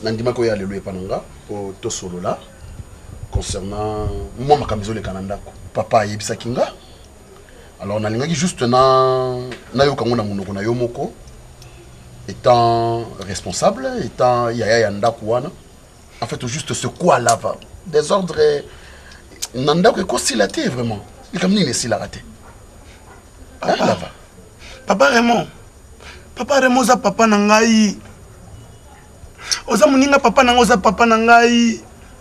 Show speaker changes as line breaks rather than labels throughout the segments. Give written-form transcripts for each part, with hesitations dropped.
Nandima ko ya lelo epananga au to solo là concernant moi ma camisole Canada papa yebisa kinga. Alors nalingaki juste na yo kango na munoko na yo moko étant responsable étant yaya yanda kuana en fait juste ce quoi là va des ordres nanda ko consilaté vraiment il comme ni si la raté là va
papa Raymond za papa na ngai oza muninga papa na ngoza papa na ngai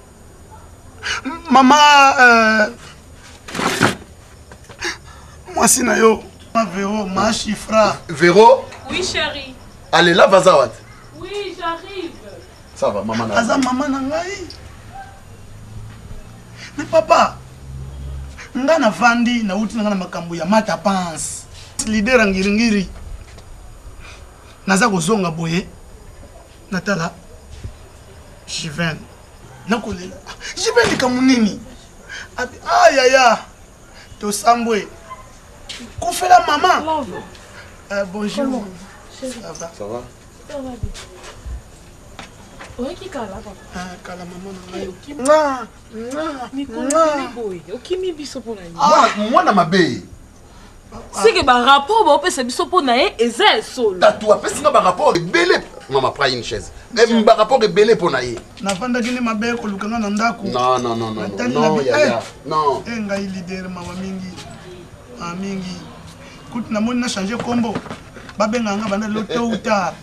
mama moi si na yo ma Véro ma chifra
Véro
oui chérie
allez là vas-y
oui j'arrive
ça va maman na
aza mama na ngai mais papa nga na vandi na uti na makambo ya mata pense leader ngiri naza kozonga boye natala Jiven nakolela Jiven kamunini ayaya to sambwe kufela maman bonjour ça va
ça va bien qui kala papa
kala maman
okimi biso pona
moi na mabe
c'est que ba rapport ba opesa biso pona eza solo
tatou apesi nga ba rapport belé maman prend une chaise même ba rapport belé pona ye
na vanda kini mabe ko lukanga na ndako
non ya non
enga leader mama mingi kuti na moni na changer combo babenga nga banda lo tôt ou tard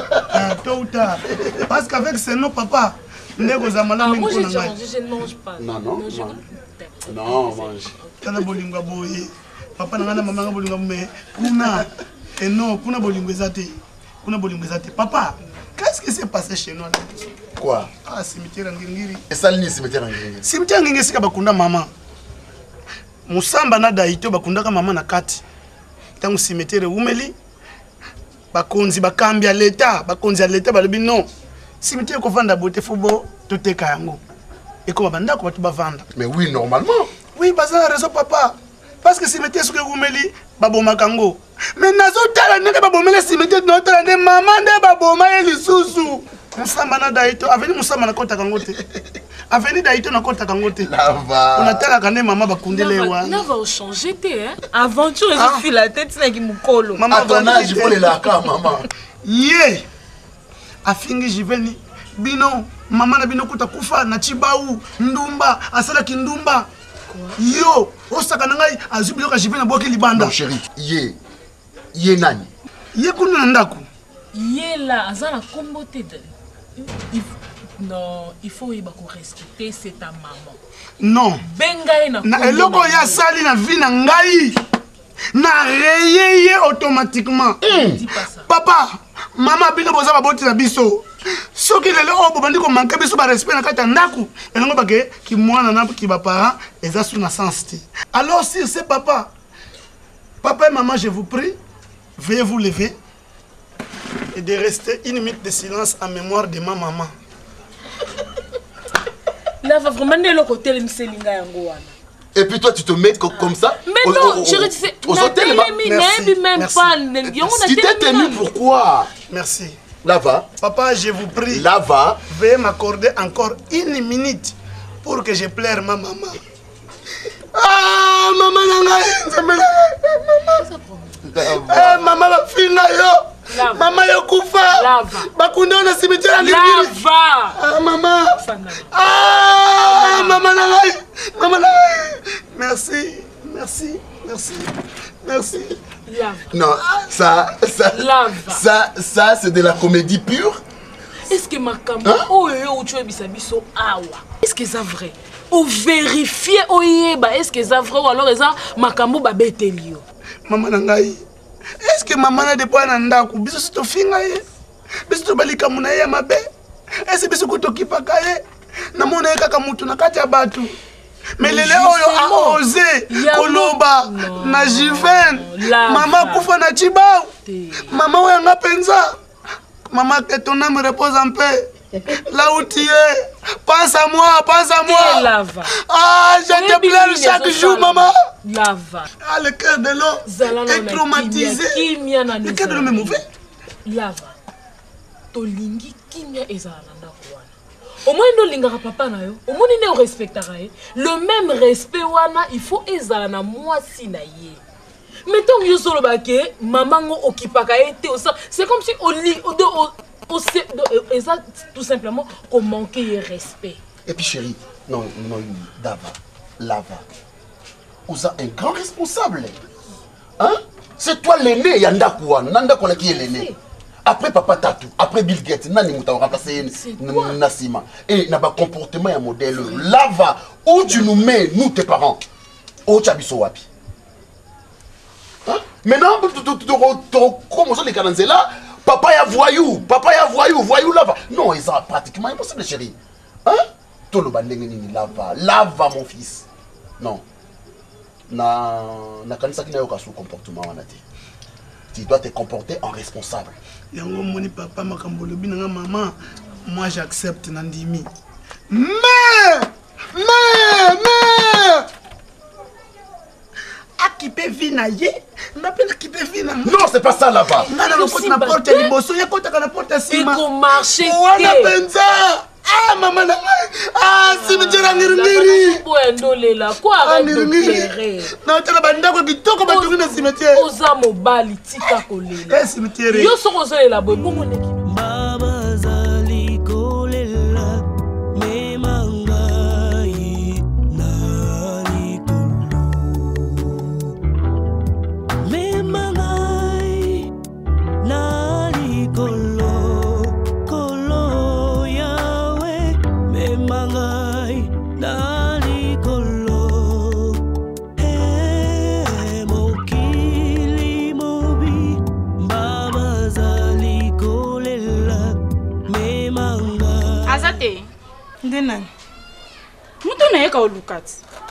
parce qu'avec ce nom papa ndeko za malamu
moi
ko na ngai
je ne mange pas
non mange
tala bolingo boye papa na mama nga bolingo me kuna et non kuna bolingo ezate papa qu'est-ce qui s'est passé chez nous là
quoi
cimetière ngingiri
esalini cimetière
ngingiri sika bakunda mama musamba na daito bakundaka mama na kati tangu cimetière umeli bakonzi bakambi ya leta balobi non cimetière ko vanda bote fobo toteka yango ekoma bandako batu bavanda
mais oui normalement
oui baza raison papa parce que cimetière soki umeli baboma kango mais nazotala ndenge babomela cimetière notala nde mama nde baboma ye lisusu musamba na daito aveni musamba na kota kango te aveni daito na kota kango te on atala kane mama bakundele wa
na va changer te hein aventure je file la tête na ki mukolo
mama
ton âge pour les laka maman
ye afingi jiveni bino mama na bino kuta kufa na chibau ndumba asala kindumba yo osaka na ngai azubilo ka jiveni boki libanda
non chérie ye nani
ye kuna na ndako
ye la azala kombo te non il faut y respecter c'est ta maman
non
benga
na eloko ya sali na vie na ngai na reyeye automatiquement papa mama bino boza baboti na biso soki lelo obo bandi ko manquer biso ba respect na kata ndaku elongo bake ki mwana na ki ba parents eza sous na sens. Alors si c'est papa et maman je vous prie veuillez vous lever et de rester une minute de silence en mémoire de ma maman.
Là va vraiment le côté le mselinga yango wana.
Et puis toi tu te mets comme ça.
Mais non, chérie, tu sais, même pas.
Tu t'es tenu pourquoi?
Merci.
Là-bas.
Papa, je vous prie.
Là-bas.
Veuillez m'accorder encore une minute pour que je pleure ma maman. Ah, maman, maman, ma fille, yo. Maman, yo kufa. Bakunda na cimetière ngiri. Ah, maman. Ah, maman, maman. Merci, merci, merci, merci.
Non, ça c'est de la comédie pure.
Est-ce que ma caméra, oh tu es bisabiso awa? Est-ce que c'est vrai? Ou vérifier oyeba, est-ce que c'est vrai ou alors ça makambo ba betelio?
Maman nangai. Est-ce que maman na depo na ndako biso to finga ye? Biso to balika muna ye mabe? Est-ce que biso ko kipa kaye? Na mona kaka mutu na kati ya batu. Mais les oyo a osé koloba na Jiven. Maman kufa na chibao. Maman oyanga penza. Maman que ton âme repose en paix. Là où tu es, pense à moi, pense à moi. Ah, je te pleure chaque jour, maman. Ah, le cœur de l'eau est traumatisé. Le cœur de l'homme est mauvais.
tolingi kimia ezala na ndako wana. Au moins no lingaka papa na yo, au moins ne respectera le même respect wana, il faut ezala na mwasi na ye. Mettons yo solo baké, maman ngo okipaka été au c'est comme si tout simplement qu'on manquait de respect.
Et puis chérie, non, Lava. Vous êtes un grand responsable. Hein? C'est toi l'aîné, Yanda Kouan, Nanda Kouan qui est l'aîné. Après Papa Tatou, après Bill Gates, Nani Mouta remplacé Nassima. Et n'a pas comportement un modèle. Lava, où tu nous mets, nous tes parents? Où tu habites wapi? Maintenant, comment ça les canons là? Papa ya voyou, voyou Lava. Non, ils sont pratiquement impossible, chérie. Hein? Tout le bandeng Lava mon fils. Non. Na kanisa qui n'a aucun comportement wanati. Tu dois te comporter en responsable.
Yango moni papa makambolobi na maman, moi j'accepte Nandimi. Mais Akipe vinaye, m'appelle Akipe vina.
Non, c'est pas ça là-bas.
Nana le côté na porte liboso, ya côté na porte sima.
Et qu'on marchait.
Wana penza. Ah maman na cimetière ngirngiri.
Boendole là, quoi arrête de pleurer.
Na tala bandako kitoko baturi na cimetière.
Oza mobali tika kolela.
Eh cimetière.
Yo soko zolela boy bongo neki.
Baba zali kolela me mangai nali kolo. Me mangai nali kolo.
Azate ndena mutu na yeka olukati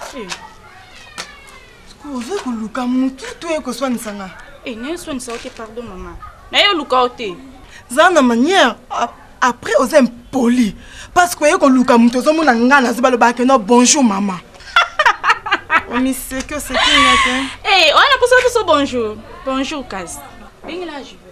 Ozo kuluka mutu to eko swanisanga
ne swanisa ote pardon maman na yo luka ote
zana manière après ozo impoli parce que eko luka mutu ozo mona ngana zibalo ba ke no bonjour maman on me sait que c'est qui
on a posé tout bonjour bonjour Kaz bingila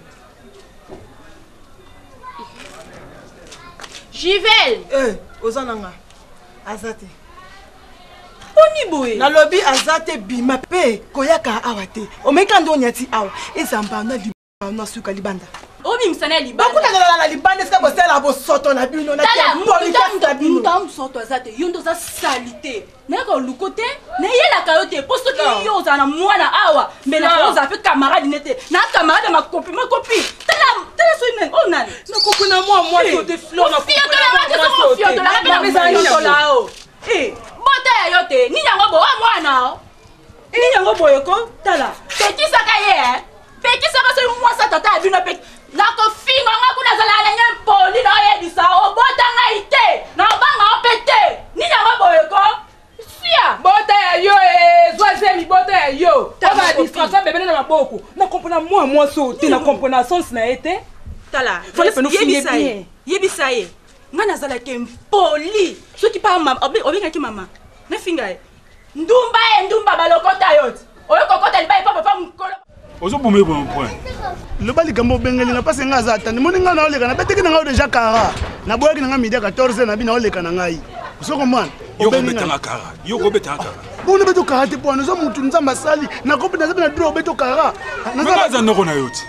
Jivel
ozananga Azate
Oni boy
na lobby Azate bima pe koyaka awate o meka ndo nyati awa ezamba na libanda suka libanda
obi msana libanda
bakuna na libanda ska bosela bo soto na bino na
polika bino tam soto Azate yondo za salité na ko lukote na yela kayote posto ki yo za na mwana awa mbena ko za fe camarade nete na camarade ma copie tala so inen onan
na kokuna moi sote fleur na
bota ya yote ni yango bo mwana ni yango boye ko tala petit saka ye petit saka so mwasa tata bino pe na ko finga ngakuna zala na nyempoli na ye disa o bota ngaite na banga opete ni yango boye ko sia
Bota ya yo zoazemi bota ya yo aba distraction bébé na maboko na comprendre moi sauter na comprendre sens na été
tala
fallait pas nous finir bien
yebisaye ngana zala ke mpoli soki pa mama obenga ki mama na finga ndumba balokota yote oyo kokota liba papa mkolo
ozo bomé bon point le bali gambo bengeli na pase nga za tande moni nga na oleka na beteki na nga déjà kara na boyaki na nga midi 14 na bina oleka na ngai soko man
yo betanga kara
bona beto kara te pona zo mutu nzamba sali na kopi na zabina draw beto kara
na za noko na yote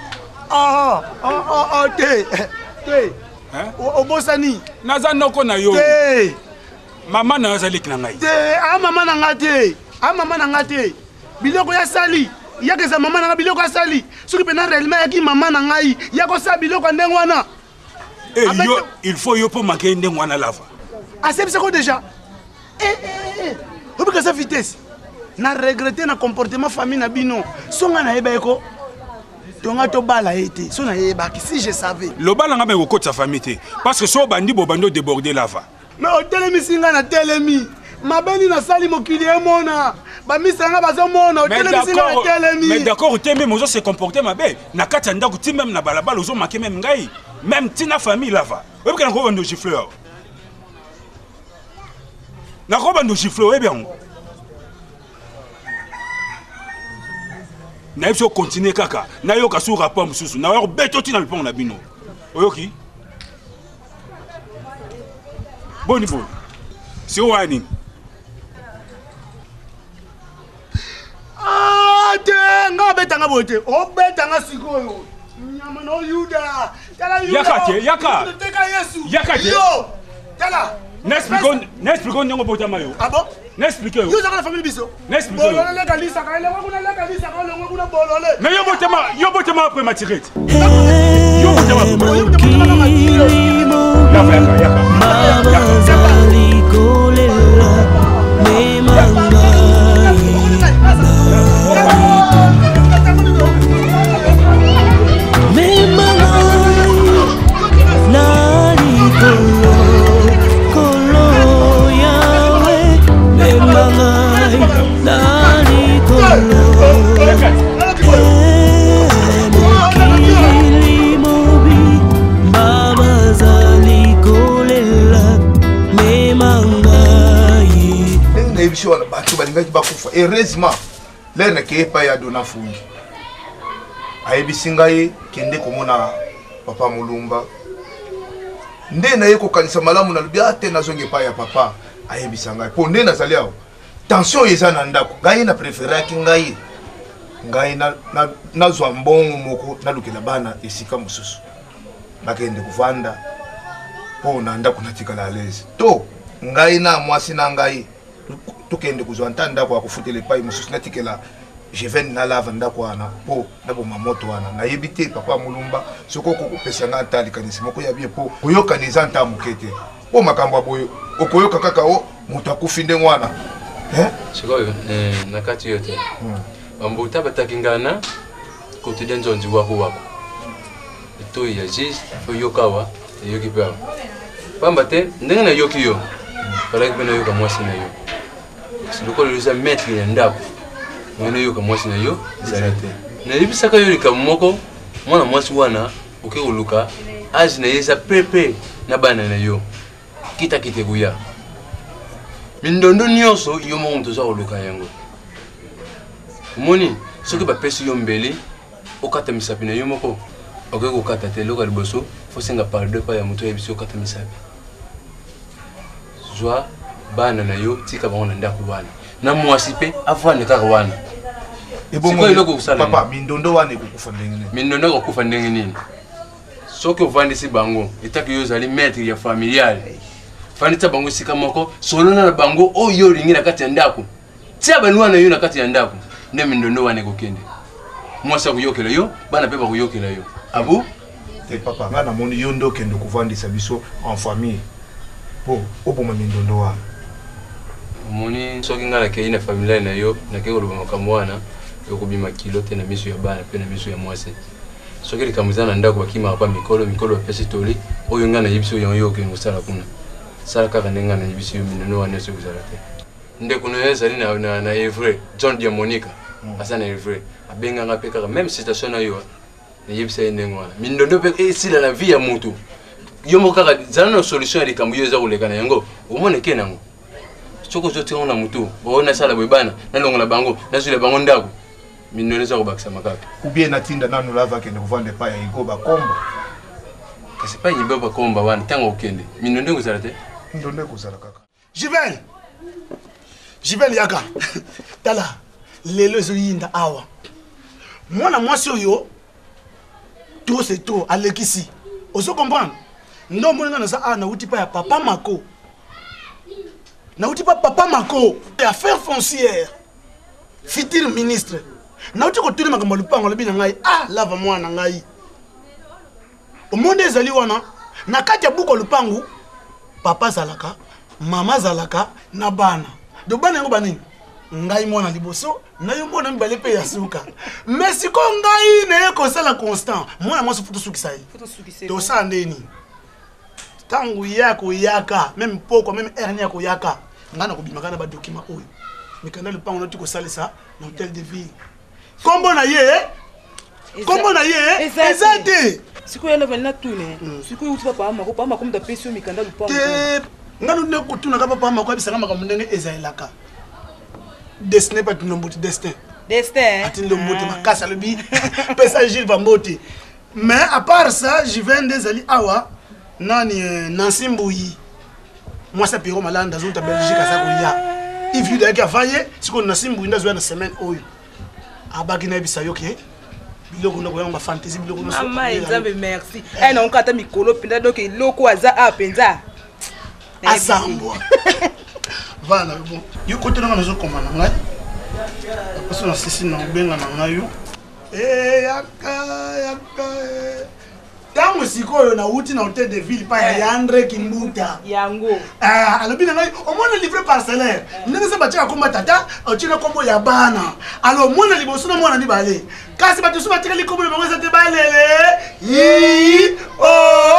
te obosani
naza noko na yo
te
mama na zali kina ngai
te mama na nga te biloko ya sali yake za mama na nga biloko ya sali soki pena réellement yaki mama na ngai yako sa biloko ndenge wana
yo il faut yo po manquer ndenge wana lava
asebisa ko déjà obika sa vitesse na regretter na comportement famille na bino songa na yeba eko tonga to bala été so na yeba ki si je savais
lo bala nga be ko sa famille te parce que so bandi bo bando déborder lava
mais o telemi singa na telemi mabeni na sali mokili emona ba misanga bazo mona o telemi singa na telemi
mais d'accord te même ozo se comporter mabe na kati ndako ti même na balabala ozo manquer même ngai même tina famille lava obika na ko bando gifleur na ko bando gifleur bien na il faut continuer kaka na yo ka sur rapport mususu na yo beto ti na le pont na bino oyoki Boni bo. Si wani.
Ah, nga betanga bote. O betanga sikoyo. Nyama no Yuda. Tala Yuda.
Yakate, yaka. Yakate.
Yo. Tala.
N'explique nyongo bota mayo.
Ah bon?
N'explique.
Yo za la famille biso.
N'explique.
Bolole le kalisa ka le nguna le kalisa ka le nguna bolole.
Mais yo bota ma après ma tirette.
Yo bota ma.
Yaka.
Heureusement, l'air n'est pas à donner fouille. Aïbisingaye, kende komona papa Mulumba. Nde na yeko kanisa malamu na lubia te na zonge pa ya papa aïbisangaye. Po nde na zaliao. Tension yeza na ndako. Ngai na préféré ki ngai na zwa mbongo moko na lukela bana esika mususu. Bakende kuvanda. Po na ndako natikala alaise. To ngai na mwasi na ngai tukende kuzwa ntanda kwa kufutele pai mususu natikela je viens na lava ndako wana po na boma moto wana na yebite papa Mulumba soko ko kopesa nga ntali kanisi moko ya bien po koyoka neza nta mukete po makambo boyo okoyoka kaka o mutu akufinde mwana
sikoyo nakati yote bambuta batakingana quotidien zonzi wako to ya jis oyokawa yoki pa pambate ndenge na yoki yo para que yo como así na yo si lo coloca metri ya ndako mwana yo kama mwasi na yo zarete na libisaka yo likamoko mwana mwasi wana okekoluka azi na yeza pepe na bana na yo kita kuya mindondo nyonso yo mo ntoza koluka yango moni soki bapesi yo mbeli okata misapi na yo moko okekokata te loka liboso fosenga pardon pa ya moto yebiso okata misapi zwa bana na yo tika bango na ndako wana na mwasi pe afane kaka wana
ebongo papa mindondo wana ekukufa ndenge nini
mindondo ekukufa ndenge nini soki ovandisi bango etaki yo ozali maître ya familial fandisa bango esika moko solona na bango oyo olingi na kati ya ndako tia banu wana yo na kati ya ndako nde mindondo wana ekokende mwasi akuyokela yo bana pe bakuyokela yo abu
te papa nga namoni yo nde okende kovandisa biso en famille po oboma mindondo wana
moni soki nga nakei na familia na yo nakei koloba makambo wana yokobima kilo te na miso ya bana pe na miso ya mwasi soki likambo eza na ndako bakimaka pa mikolo bapesi toli oyo nga nayebi yango yo okende kosala kuna sala kaka nde nga nayebi yo mindondo wana soki ozala te ndeko na yo ezali na evre John Diamonica asa na evre abenganga mpe kaka même citation na yo nayebisa ye ndenge wana mindondo mpe esila na vie ya motu yo moko kaka zala na solution ya likambo yo eza koleka na yango omona eke nango soko zotinga na mutu bona sala bebana na longo na bango na zula bango ndako mindondo za kobakisa makaka
ubie na tinda nanu lava kende kovande pa ya igoba komba
kasi pa yiba komba wana tango okende mindondo ngozala te
mindondo ngozala kaka
Jivel yaka tala lelo zo yinda awa mwana mwasi oyo tout c'est tout alekisi ozo comprendre ndo mwana na sa na uti pa ya papa Mako na uti pa papa Mako affaires foncières futur ministre na uti ko tuli makambo lupango lobi na ngai lava mwana ngai omonde ezali wana na kati ya buko lupangu papa zalaka mama zalaka na bana do bana yango banini ngai mwana liboso na yo mwana mbale pe ya suka mais siko ngai na yeko sala constant mwana mwasi futu suki sai to sa ndeni tangu yako yaka même poko même hernie yako yaka ngana kubimaka na ba document oyo mikanda le pango noti ko salisa na hôtel de ville kombo na ye ezate
siko yela valina tune siko uti papa Mako mta pesi mikanda le pango
ngano ne kutuna ka papa Mako abisanga makambo ndenge ezaelaka destiné pas tout l'embouti destin atin l'embouti makasa le bi pesa Gilles Vamboti mais à part ça je viens des ali awa nani Nancy Mbouyi moi ça piro malanda zo ta Belgique ça ko ya if you like avaye siko na simbu inda zo na semaine oyo abaki na bisa yoke biloko na ko fantasy biloko na so
mama nzambe merci non kata mikolo pinda donc iloko aza apenza
asambwa vana bon yo kote na zo komana ngai parce que na sisi na benga na ngai yo yaka tango sikoyo na uti na hôtel de ville pa ya Andre Kimbuta
yango
alobi na ngai omona livre parcellaire ndenge se batia komba tata otina kombo ya bana alors mona liboso na mona ni bale kasi bato so batika likombo bango sa te balele yi o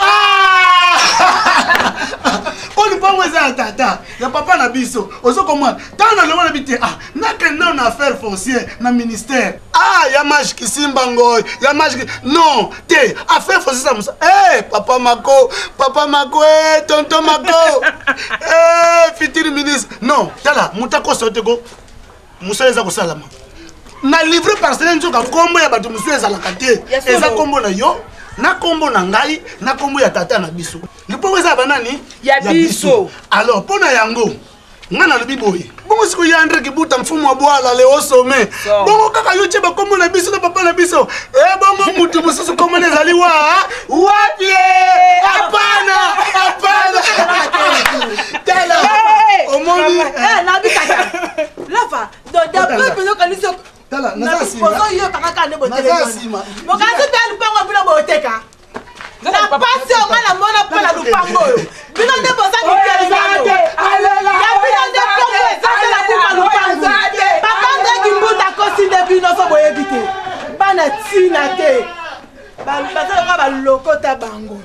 on pas ça tata ya papa na biso ozo comment tant na le bité na que non affaire foncière na ministère ya magique simbango ya magique non te affaire foncière ça papa Mako tonton Mako futur ministre non tala mutako sotego musa eza ko salama na livre parcellaire nzoka kombo ya bato musu eza la kate eza kombo na yo na kombo na ngai na kombo ya tata na biso lipo eza banani
ya biso
alors pona yango ngana lobi boye bongo siko ya Andre Kimbuta mfumo wa bwala le osome bongo kaka yo cheba kombo na biso na papa na biso bongo mutu mususu kombo na zali wapi hapana tala omoni
na bikata lava d'après que kaniso
tala nazasima
yo kaka ne botelema
nazasima
bokazi pe lupango bila boteka na pasi o ngala mona pala lupango yo bino nde boza ni kelezate alela ya bino nde pongo ezate la kuma lupango papa Andre Kimbuta kosi nde bino so boyebite bana tina te bazala ka balokota bango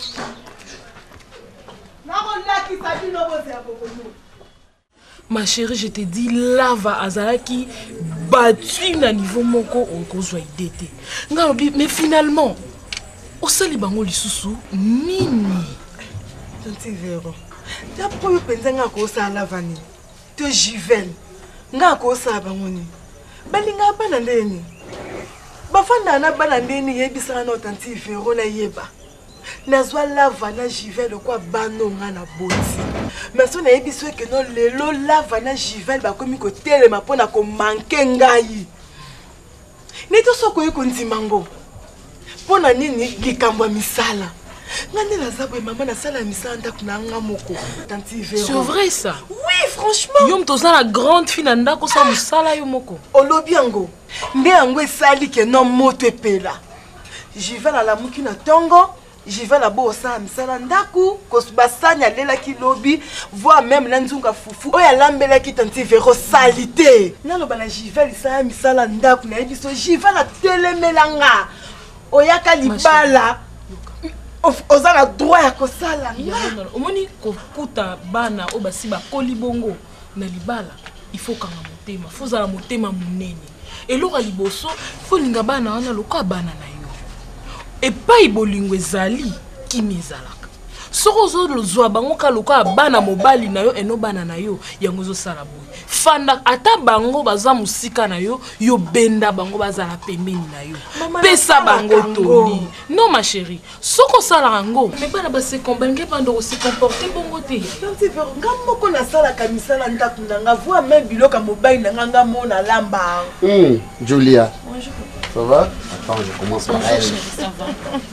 nakolakisa bino boza bokono.
Ma chérie, je te dis, lava azalaki battu na niveau moko okozwa idete. Mais finalement, au sali bango lisusu nini?
Tanti Vero. Ta poyo penzenga ko sa lavani. To Jivel. Nga ko sa bangoni. Balinga bana ndeni. Bafanda na bana ndeni yebisa na Tanti Vero na yeba. Nazwa lava na Jivel kwa bano nga na boti. Mais so na yebiso ke no lelo lava na Jivel ba komi ko telema pona ko manke ngai. Ni to soko yiko ntimango. Pona nini likambo misala. Ngane la zabwe maman na sala misala ndako na nga moko. Tanti Vero.
C'est vrai ça?
Oui, franchement.
Yom toza la grande fille na ndako sa musala yo moko.
Olobi yango. Nde yango esali ke no moto epela. Jivel ala muki na tongo. Jivel la bosa misala ndaku kosbasanya lela ki lobi voire même la nzunga fufu oya lambela ki Tanti Vero salité. Nalo bana Jivel sa misala ndaku na biso Jivel la telemelanga. Oyaka libala. Ozana droit ya kosala.
Omoni kokuta bana o basi ba kolibongo na libala. Il faut kanga motema, faut zala motema munene. Et lora liboso, faut linga bana wana loka bana na yo. Et pas ibolingo ezali kimi ezalaka. Soko zo lozwa bango ka loka bana mobali na yo eno bana na yo yango zo sala boy. Fanda ata bango baza musika na yo yo benda bango bazala pembeni na yo. Pesa bango toli. Non ma chérie, soko sala rango. Mais bana ba se combattre pando se comporter bongo te.
Tanti Vero ngamoko na sala kamisala ndaku nanga voa même biloka mobali nanga ngamona lamba.
Julia.
Bonjour.
Ça va? Attends, je commence par elle.
Ça va.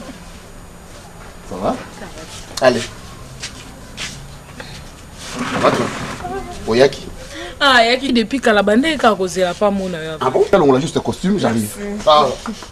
Ça va? Allez. Ça va toi? Oyaki.
Ah, Yaki depuis Kalabande ka kozela pas mona yo.
Ah bon? On a juste le costume, j'arrive. Ça va.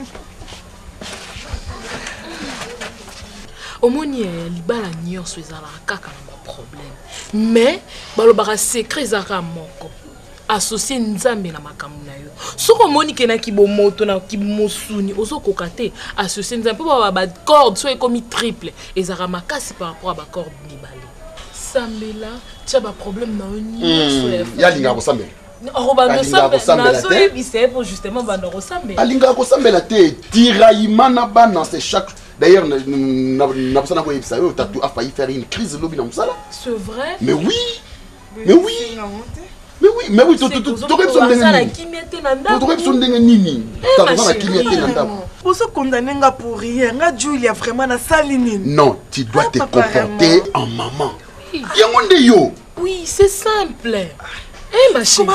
Omoni libala nyonso ezala kaka na problème. Mais balobaka secret ezaka moko. Associé nzambe na makambo na yo. Soko moni kenaki bomoto na kimosuni ozokoka te associé nzambe po ba corde so ekomi triple ezaka makasi par rapport à ba corde mibale. Sambela tia ba problème na oni.
Ya linga ko sambela.
Robando sambela so ebise pour justement bando ko sambela.
Alinga ko sambela te tiraillement bana c'est chaque d'ailleurs na pasana ko ebisa yo tatu a failli faire une crise lobby na musala.
C'est vrai?
Mais oui. Mais oui. Mais oui, tu aurais besoin de nini.
Pour se condamner pour rien, Julia vraiment na salinine.
Non, tu dois te comporter en maman. yango nde yo.
Oui, c'est simple. Eh ma chérie.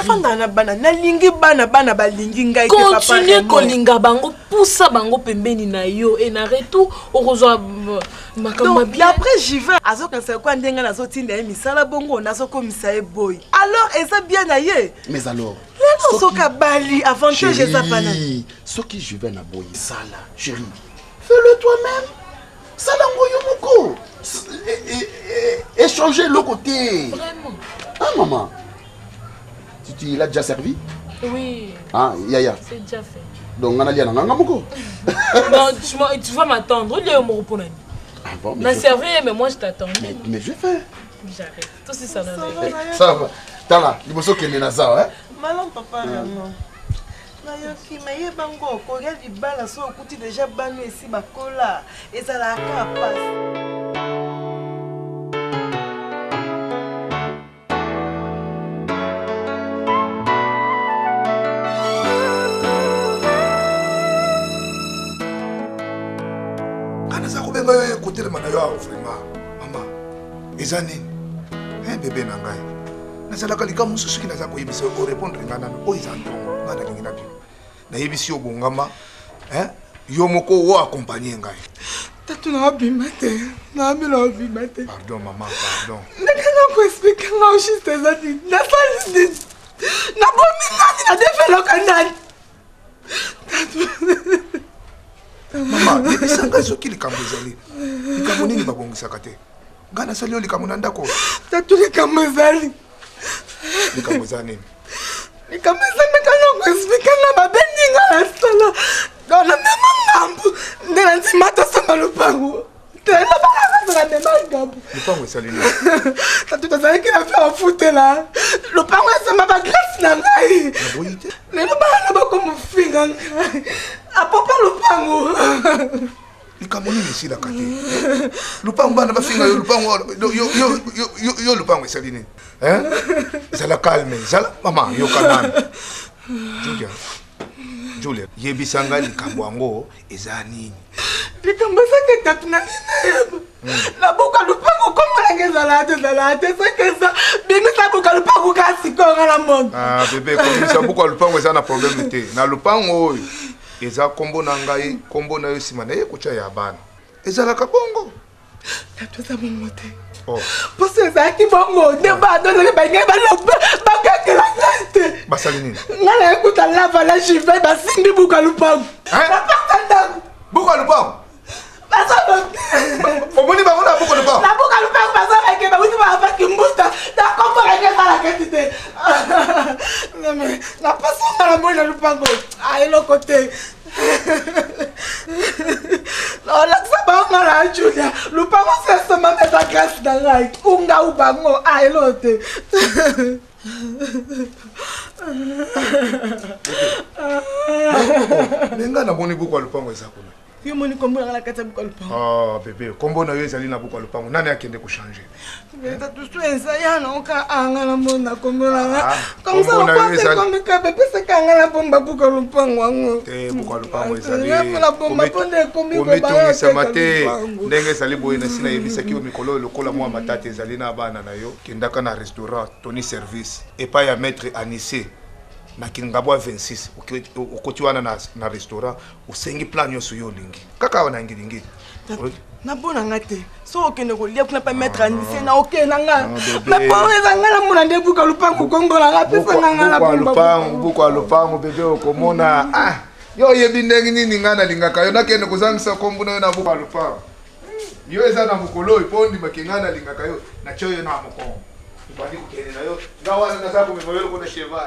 Continue kolinga bango, poussa bango pembeni na yo et na retour au rejoint makamba bien.
Après j'y vais. Azo quand c'est quoi ndenga nazo tinda misala bongo nazo komisa boy. Alors eza bien aye.
Mais alors
Lelo soka bali avantage eza pana.
Ce qui je vais na boy sala, chérie. Fais-le toi-même. Sala ngoyo moko. Échanger le côté.
Vraiment.
Ah maman. Tu l'as déjà servi?
Oui.
Ah, Yaya.
C'est déjà fait.
Donc, on a dit à Nangamoko.
Non, tu vas m'attendre. Il est au Moroponani.
Ah bon,
mais servi, mais moi je t'attends.
Mais je fais.
J'arrive. Tout ça, ça
ça va. T'as là, il me semble qu'il est ça, hein?
Malon papa, non. Nayoki maye bango kolia libala so okuti déjà banu esi bakola ezala ka passe.
Côté le manayo vraiment maman ezani bébé na ngai nazala kalika mususu ki naza koyebisa ko répondre ngana o izanto ngana ngina bi na yebisi obongama yo moko wo accompagner ngai
tatu na bimate na milo bimate
pardon maman pardon
nakana ko expliquer nga juste ezani na sali na bomi ngani na defelo kanani tatu
Maman, yebisanga soki likambo ezali. Likambo nini babongisaka te? Ngana sali likambo na ndako.
Tatu likambo ezali.
Likambo ezali.
Likambo ezali kana ko expliquer na babeninga la sala. Dona mema ngambu. Ndela nzimata sanga lupango. Tena bana sanga mema ngambu.
Lupango ezali ni.
Tatu tazali kila fa futela. Lupango ezama ba glace na ngai.
Na boyite.
Nelo bana bako mufinga ngai. Apapa lupango.
Likambo nini sila kate? Lupango bana bafinga yo lupango yo lupango ezali ni. Zala calme, zala mama yo kanana. Julia, yebisanga likambo yango eza nini?
Likambo sake tatu na nini? La buka lupango koma ngezalate sekeza bimisa buka lupango kasi konga la monde.
Ah bébé komisa buka lupango eza na problème te. Na lupango oyo eza kombo na ngai, kombo na yo sima na ye kocha ya bana. Ezalaka bongo.
Tatu za momote.
Oh.
Parce que ça qui bongo, ne ba donner ba ngeba lo ba ka la tête.
Basali nini?
Ngala ekuta lava la jive ba simbi buka lupango. La patanda.
Buka lupango.
Basalo.
Omoni ba ngona buka lupango.
La buka lupango basala ke ba uti ba fa kimbuta. Da kombo la ngeba la ketite. Mais la personne dans la moine lupango. Ai lo côté. Non, là ça va on la Julia. Lupango c'est seulement ta grâce dans la unga ubango ai lote.
Nenga na boni buka lupango ezakuna.
Yo moni kombo na la kata buka lupango.
Ah bébé, kombo na yo ezali na buka lupango. Nani akende ko changer?
Mais ça tout ça ya na oka anga na mona kombo na.
Comme ça
on passe comme ka bébé se kanga na bomba buka lupango wango.
Te buka lupango ezali.
La bomba ponde komi ko ba.
Ometongisa mate. Ndenge ezali boye na sina yebisaki o mikolo lokola mwa matata ezali na bana na yo. Kendaka na restaurant, Tony service. Et pas ya maître Anissé. Na kingabwa 26 okoti wana na restaurant usengi plan yoso yo lingi kaka wana ngilingi
na bona ngate so okende ko lia kuna pa mettre Anissé na okena nga na paweza ngala muna ndebuka lupango kongola ngape sanga ngala
buka lupango bebe okomona yo yebi ndengi nini ngana lingaka yo nakende kozangisa kombo na yo na buka lupango yo eza na mukolo ipondi makingana lingaka yo na choyo na mokongo ibandi kukene na yo ngawana na sapo memoyo ko na cheval.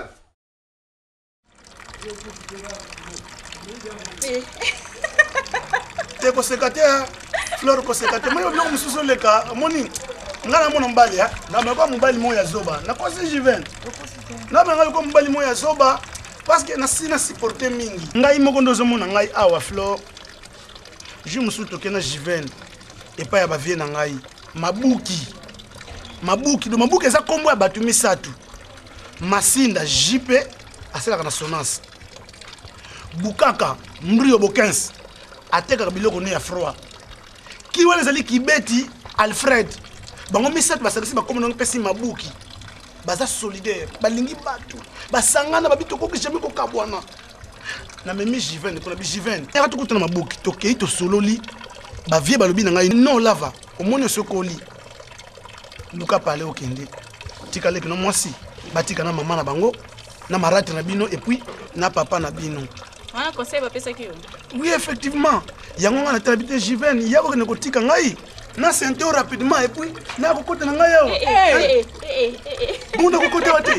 Te kosekate fleur kosekate moyo biloko mususu leka moni ngana mona mbali na mako mbali moya zoba na kosi jiven na benga ko mbali moya zoba parce que na sina supporter mingi ngai moko ndozo mona ngai awa fleur je mususu tokena jiven et pas ya ba vie na ngai mabuki do mabuki eza kombo ya batu misatu Masinda jipe aselaka na sonance Bukaka Mbrio Bokens ateka biloko ne ya froid ki wana ezali kibeti Alfred bango misatu basakisi bakoma nango pesi mabuki baza solidaire balingi bato basangana babitokoki jamais kokabwana na memi Jiven kona Jiven yaka tukutana mabuki tokei to sololi bavie balobi na ngai non lava omoni sokoli luka pale okende tika leki no mwasi batika na mama na bango na marate na bino et puis na papa na bino.
Ah, conseil va pesa ki?
Oui, effectivement. Yango na tabité Jiven, yako ne kotika ngai. Na sente rapidement et puis na kokota na ngai yawo. Bunda kokota wate.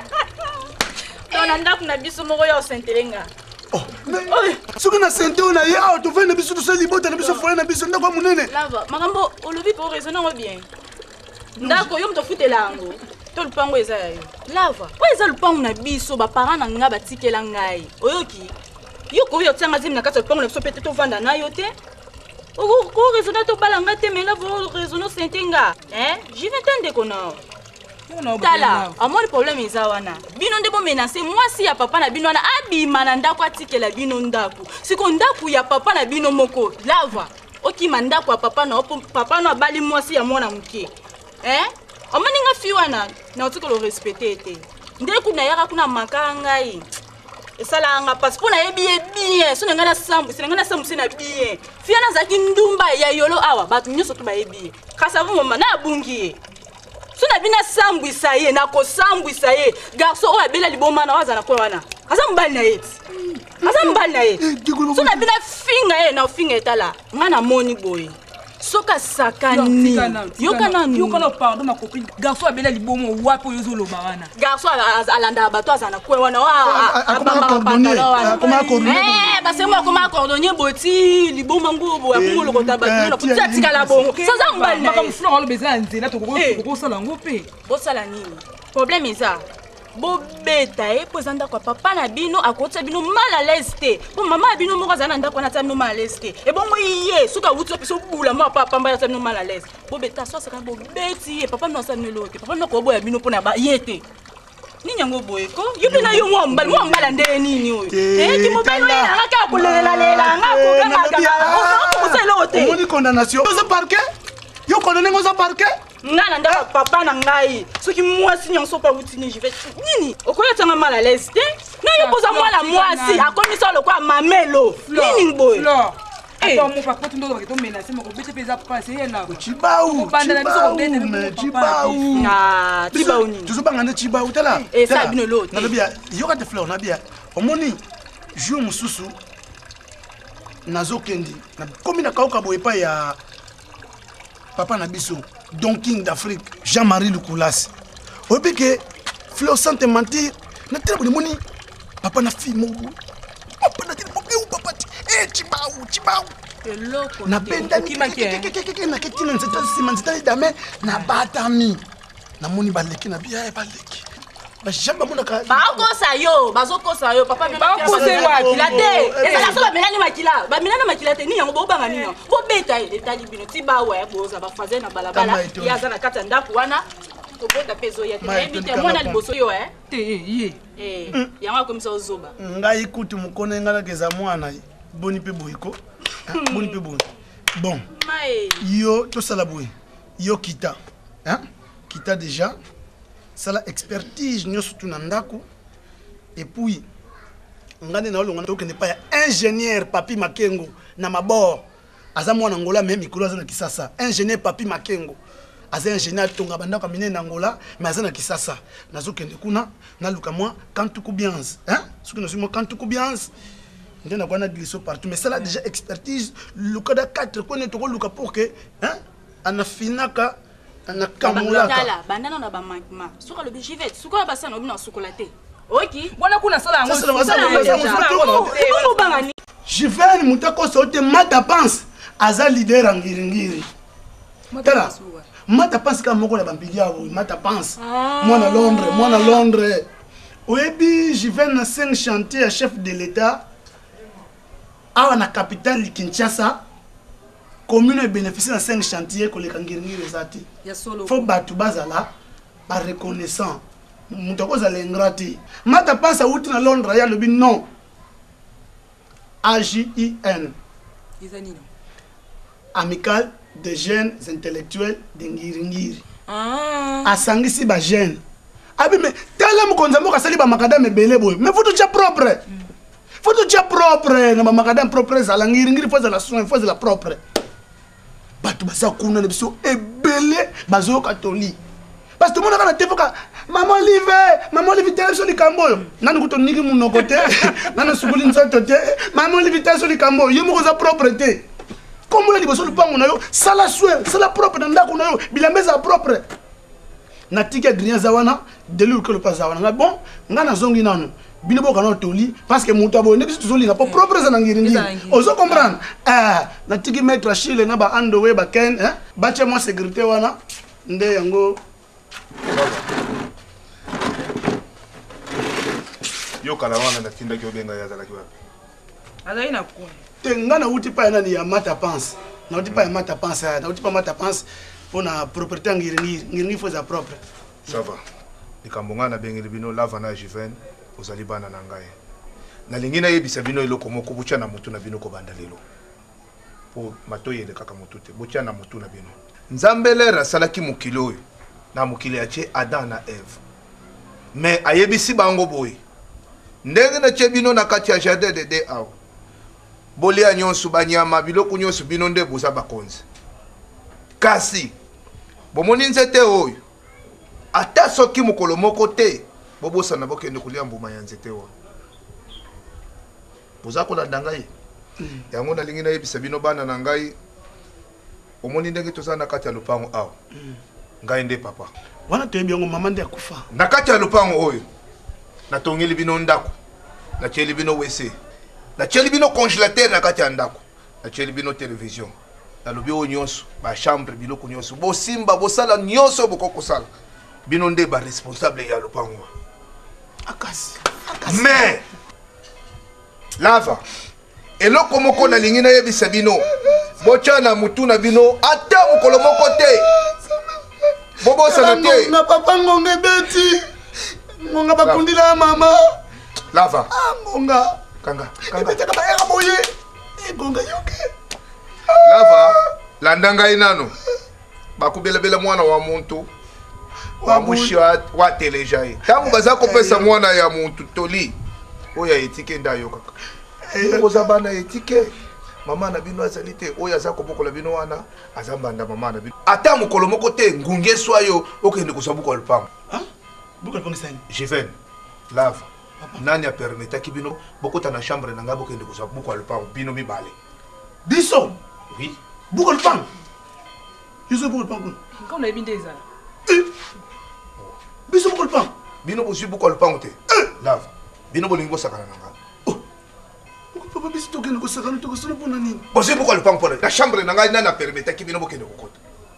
On anda kuna biso moko ya sentelenga.
Oh, mais soki na sente na yawo to vena biso to sali bota na biso foye na biso ndako munene.
Lava, makambo olobi pour raisonner bien. Ndako yo mto futela ngo. To lupango eza yayo. Lava, o eza lupango na biso ba parents na nga batikela ngai. Oyoki. Yo ko yo tsanga zimi na kati lupango na biso pete to vanda na yo te. Ko raisonner to balanga te mais là vous raisonner sentenga. J'y vais tendre kono. Tala, amoni problème eza wana. Bino ndebo menacer mwasi ya papa na bino na abima na ndako atikela bino ndako. Siko ndako ya papa na bino moko. Lava. Oki mandako ya papa na bali mwasi ya mwana mke. Omani nga fi wana na otiko lo respecter te. Ndeko na yaka kuna makanga yi. Esala nga passeport na yebi bien. So nga na sambu sina bien. Fi na zaki ndumba ya yolo awa batu nyoso to ba yebi. Kasavu mama na bungi. So na bina sambu isaye na ko sambu isaye. Garso o abela liboma na waza na ko wana. Asa mbali na yeti. So na bina finga na finga etala. Nga na moni boy. Soka sakani.
Yokana pardon ma copine. Garçon abela libomo wapo yozolo bawana.
Garçon alanda bato azana kwe wana comment cordonnier boti libomo ngubo akungolo kota batino kutia tikala bongo. Saza mbali na.
Comme fleur le besoin nzela to ko sala ngope.
Bo sala nini? Problème eza. Bo beta posanda kwa papa na bino akotsa bino mal à l'aise te. Bo mama bino moko zana ndako na tsa bino mal à l'aise te. E bon moye suka wutso piso bula mo papa mbaya tsa bino mal à l'aise. Bo beta so saka bo beti papa no sa nelo te. Papa no ko boya bino pona ba yete. Ni nyango boye ko? Yupi na yo mo mbala nde nini oyo. Ki mo beno ina ngaka kulela ngako ngaka. Ko sa lo te.
Omoni condamnation. Oza parquet? Yo condamné ngoza parquet?
Ngana ndaka papa na ngai soki mwasi nyonso pa wutini je vais nini okoya tanga mal à l'aise te na yo poza mwala mwasi akomisa lokwa mamelo nini boy
Attends mon papa tu ndoka to menacer moko bete peza passer yela
Chibaou Chibaou ni tu sobanga na Chibaou tala
ça bino lot
na bia yoka te fleur na bia omoni jour mususu nazo kendi na komina kauka boye pa ya papa na biso Don King d'Afrique, Jean-Marie Lucoulas. Au fait que Fleur sans te mentir, na tele moni papa na fille mo. Papa na tele ou papa Chibaou.
Eloko.
Na benda ki na ketina nzeta sima nzeta dame na batami. Na moni baleki na bia baleki. Ba jamba mona ka.
Bazoko sayo papa
ba ko se
makila te. Eza so ba melani makila. Ba melani makila te ni yango bo banga nino. Bo beta eta libino ti ba wa boza ba faze na balabala. Ya za na kata ndaku wana. Ko bota pezo ya te. Mite mwana liboso yo
te ye.
Yango komisa ozoba.
Ngai kutu mukone ngala keza mwana. Boni pe boyiko. Boni pe boni. Bon. Yo to sala boy. Yo kita. Kita déjà. C'est la expertise nous surtout nandako et puis ngane na olonga to kende pa ingénieur Papi Makengo na mabor aza mwana Angola même mikolo aza na Kisasa ingénieur Papi Makengo aza ingénieur tonga bandako mine na Angola mais aza na Kisasa nazo kende kuna na luka moi Kantuku Bianz ce que nous sommes Kantuku Bianz ndé na kwana glisso partout mais ça là déjà expertise luka da 4 kone to luka pour que anafinaka na kamulaka
bandana na ba manquement suka le bijivet suka ba sana obina sukolate oki
bona kuna sala ngo
bangani
Jiven mutako sote mata pense aza leader ngiri tala mata pense ka moko la bambili yawo mata pense mwana Londres oyebi Jiven na 5 chantiers chef de l'état awa na capitale Kinshasa commune bénéficie de 5 chantiers que les kangiri rezati. Faut battre bazala par reconnaissant. Mutako za lengrati. Mata passe à outre na Londres ya le bin non. AJIN.
Izanino.
Amical des jeunes intellectuels de Ngiri. Asangisi ba jeune. Abi mais tala mokonza mo kasali ba makadam ebele boy. Mais faut tout propre. Faut tout propre na ba makadam propre za la Ngiri faut za la soin faut za la propre. Batu basa kuna na biso ebele bazo katoli. Parce que tout le monde a la télé, maman Olive, télévision du Cambo. Nanu kuto nigi mon côté, nanu subulin sa tête, maman Olive, télévision du Cambo. Yé mo za propreté. Comme on a dit, baso le pango na yo, ça la soin, ça la propre dans la kuna yo, bilameza propre. Natika grinya zawana, delu que le pas zawana. Bon, ngana zongi nanu. Bino boka na toli parce que mutabo ne biso zoli na po propre za ngiri. Ozo comprendre. Natiki mettre Achille na ba andowe ba ken, ba che moi sécurité wana. Nde yango
yo kala wana natinda ki obenga ya zala ki wapi
azali na kuna
tenga na uti pa nani ya mata pense na uti pa ya mata pense na uti pa mata pense pona propriété ngiri faut za propre
ça va likambonga na bengeli bino lava na Jiven ozali bana na ngai na lingina yebisa bino eloko moko bucha na mutu na bino ko banda lelo po matoyele kaka mutu te bucha na mutu na bino nzambelera salaki mukili oyo na mukili ache Adam na Eve mais ayebisi bango boy ndenge na chebino na kati ya jardin de awo bolia nyonso banyama biloko nyonso bino nde boza bakonzi kasi bomoni nzete oyo ata soki mokolo moko te bobosana bokende kolia mbuma ya nzete oyo boza kolanda ngai yango nalingi nayebisa bino bana na ngai omoni ndenge toza na kati ya lupango awa ngai nde papa
wana toyebi yango mama nde akufa
na kati ya lupango oyo natongeli bino ndako natieli bino wc natieli bino congélateur na kati ya ndako natieli bino télévision nalobi oyo nyonso bachambre biloko nyonso bosimba bosala nyonso bokokosala bino nde baresponsable ya lupango
akasi
mais lava eloko moko nalingi nayebisa bino botya na mutu na bino ata mokolo moko te bobosana te
na papa ngonga beti ngonga bakundila mama
lava
ngonga
kanga
beti kaba era boye ngonga yoke
lava landa ngai nano bakubelabela mwana wa muntu wa mushi wa teleja ye tangu baza kopesa mwana ya muntu toli oya etike ndayo kaka oza bana etike mama na bino azali te oyo aza kobokola bino wana azambanda mama na bino ata mokolo moko te ngunge swayo okende kozwa buko lupango
buko lupango sani
Jiven lava nani apermetaki bino bokota na chambre na ngai bokende kozwa buko lupango bino mibale
biso
oui
buko lupango biso buko lupango
quand on a bien des ans
biso buko lupango
bino bozwi buko lupango te lava bino bolingi bosakana na ngai
papa biso tokende kosakana tokosala mpona nini
bozwi buko lupango mpona na chambre na ngai nani apermetaki bino bokende kokota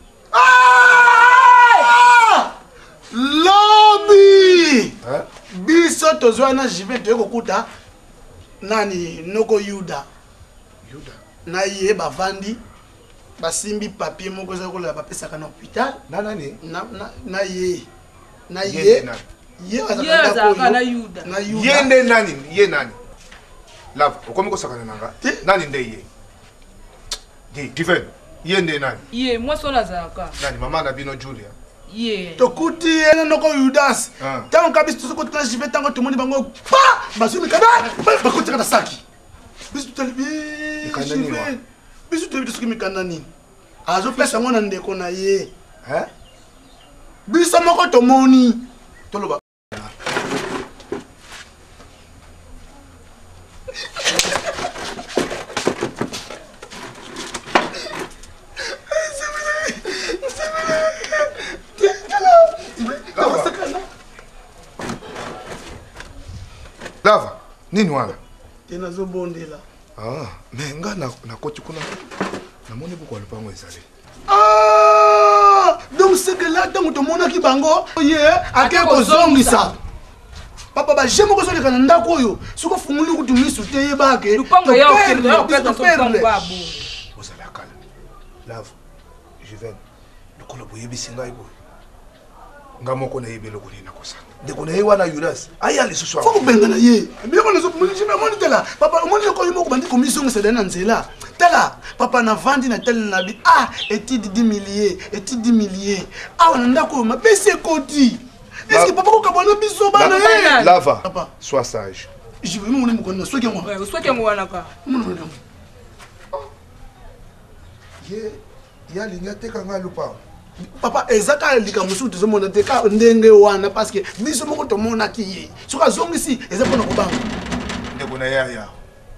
lobi biso tozwa na Jiven toye kokuta nani noko yuda na ye bavandi basimbi papier moko eza kolela bapesaka na hôpital
nanani
na ye na ye
azalaka na yuda
ye nde nani ye nani lava okomi kosakana na nga nani nde ye Jiven ye nde nani
ye mwasi wana azalaka
nani mama na bino Julia
ye
tokuti ye noko yudas ntango ka biso tozokota na Jiven ntango tomoni bango pa bazwi mikanda bakotika na saki biso totali Jiven biso toyebi soki mikanda nini azopesa yango na ndeko na ye biso moko tomoni
toloba lava nini wana
te nazobondela
me nga nakoti kuna namoni buko lupango ezali
donc c'est que là ntango tomonaki bango ye ake kozongisa papa baje moko ozoleka na ndako oyo soki ofungoli kutu misu te yebake
ozala kala lave Jiven lokolo boyebisi ngai boye ngamoko na yebelo kulina kosa ndeko na ye wana Yudas aya lisusu
faut kubenga na ye bien on zo moni tela papa moni ko yimo ko bandi commission c'est dans nzela tela papa na vandi na tel na bi étude 10 milliers étude 10 milliers on ndako ma pese koti est-ce que papa ko kabona biso bana ye
lava papa sois sage
je veux mon mo sois que moi
sois que moi wana ka
ye ya linga teka ngalupa
papa ezaka lika musu tuzomona teka ndenge wana parce que biso moko to mona ki ye soka zongisi ezapona kubanga
ndeko na yaya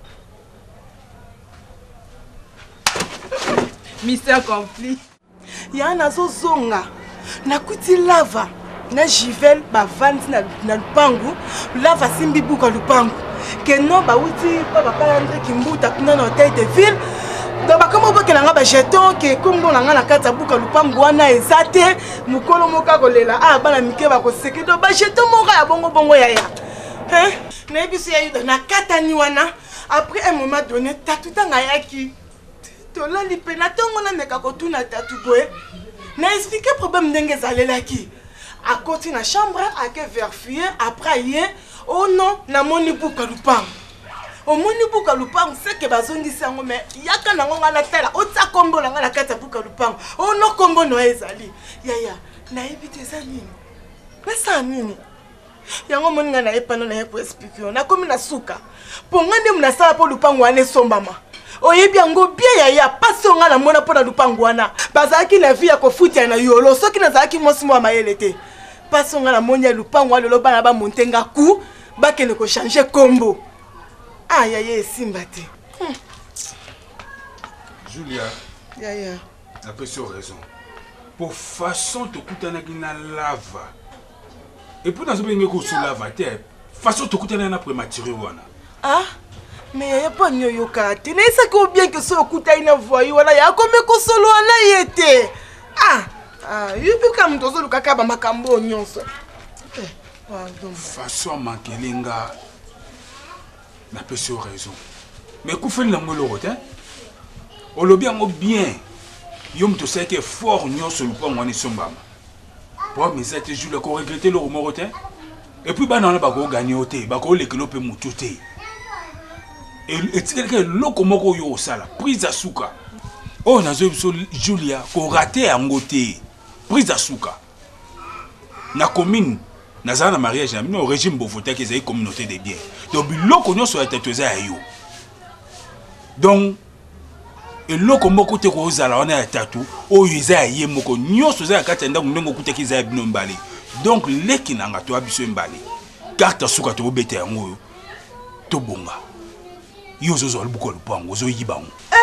Mystère conflit.
Yana zo zonga nakuti lava na Jivel bavandi na lupangu lava simbi buka lupangu keno bauti papa André Kimbuta kuna na hôtel de ville donc bakoma bokelanga ba jeton ke kombo nanga na kata buka lupangu wana ezate mukolo moka kolela bana mike bakoseke donc ba jeton moka ya bongo yaya na biso ya yuda na kata ni wana après un moment donné tatuta ngayaki tolali pe na tongo na meka kotuna tatu boye na expliquer problème ndenge zalelaki akoti na chambre ake vérifier après ye oh non na moni buka lupangu o moni buka lupangu c'est que bazongisi yango mais yaka nango ngana tala ota kombo na ngana kata buka lupangu oh non kombo no ezali yaya na ebite za nini pesa nini yango moni ngana epana na yepo expliquer na komi na suka pongande mna sala po lupangu ane sombama oyebi yango bien yaya pasi onga na mona pona lupangu wana bazalaki na vie ya kofutia na yolo soki nazalaki mosi mwa mayele te pasi onga na moni ya lupangu wana lelo bana bamontenga ku bakende kochange kombo yaya esimba te
Julia
yaya
après sur raison pour façon te kutanaki na lava et puis nazo benge ko sur lava te façon te kutana na prématuré wana
mais yaya pa nyoyoka te na esaki o bien que so okutai na voyi wana ya kome kosolo wana ye te yubi ka mtu ozoluka ka bamakambo nyonso
façon mankelinga na peu sur raison mais kufeli na ngolo te olobi yango bien yo mto seke fort nyonso lupango wana esombama po mais ça te joue le ko regretter le remords te et puis bana na bako gagner te bako lekelo pe mutu te et quelqu'un loko moko yo sala prise à suka na zo Julia ko raté yango te prise à suka na commune na zana mariage na mino régime bovoté que c'est communauté de biens donc loko nyonso ya tatoza ya yo donc et loko moko te ko zala wana ya tatu oyo eza ye moko nyonso za kati ndako ndenge okutaki za bino mbale donc leki nanga to abiso mbale carte suka to obete yango to bonga yo zozo lubuko lupango zo yibango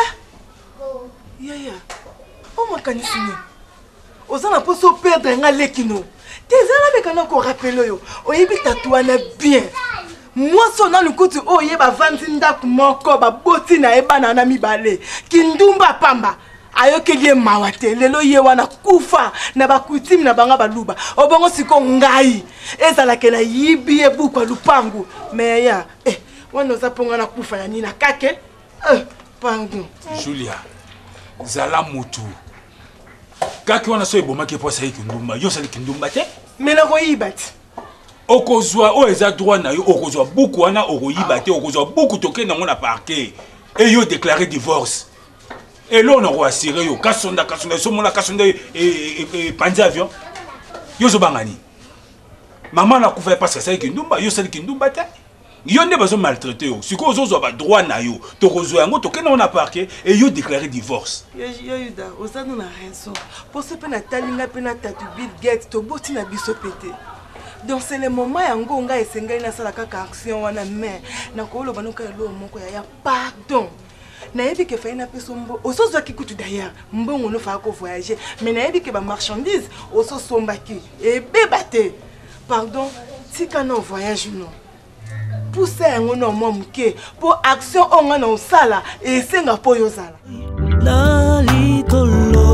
yaya o makanisi ni ozana poso perdre nga lekino tezala bekana ko rappeler yo oyebi tatouana bien moi sona lukuti oye bavandi ndaku moko baboti na ebana na mibale kindumba pamba ayokeli mawa te lelo ye wana kufa na bakutimi na banga baluba obongo siko ngai ezalaka na yibi ebuka lupangu meya wana ozaponga na kufa ya nina kake pardon
Julia zala mutu kake wana so ebomaki po sai kindumba yo sali kindumba te
mena ko yibati
okozwa o eza droit na yo okozwa buku wana okoyiba te okozwa buku toke na ngona parquet et yo déclarer divorce et là on a assuré yo kasonda so mona kasonda panzi avion yo zo bangani maman na kufa parce que sai kindumba yo sali kindumba te yo ne bazo maltraiter yo siko ozo ba droit na yo tokozwa yango toke na ngona parquet et yo déclarer divorce
yo yuda ozana na raison pour ce pe na talinga pe na tatu Bill Gates to boti na biso pété. Donc c'est le moment yango nga esengai na sala kaka action wana mais na ko loba noka lo moko ya pardon na yebi ke faina pesombo osozo kikutu d'ailleurs mbongo no fa ko voyager mais na yebi ke ba marchandise oso sombaki et bebate pardon tika no voyage non pousser yango no momuke pour action onga na osala et senga po yozala
na likolo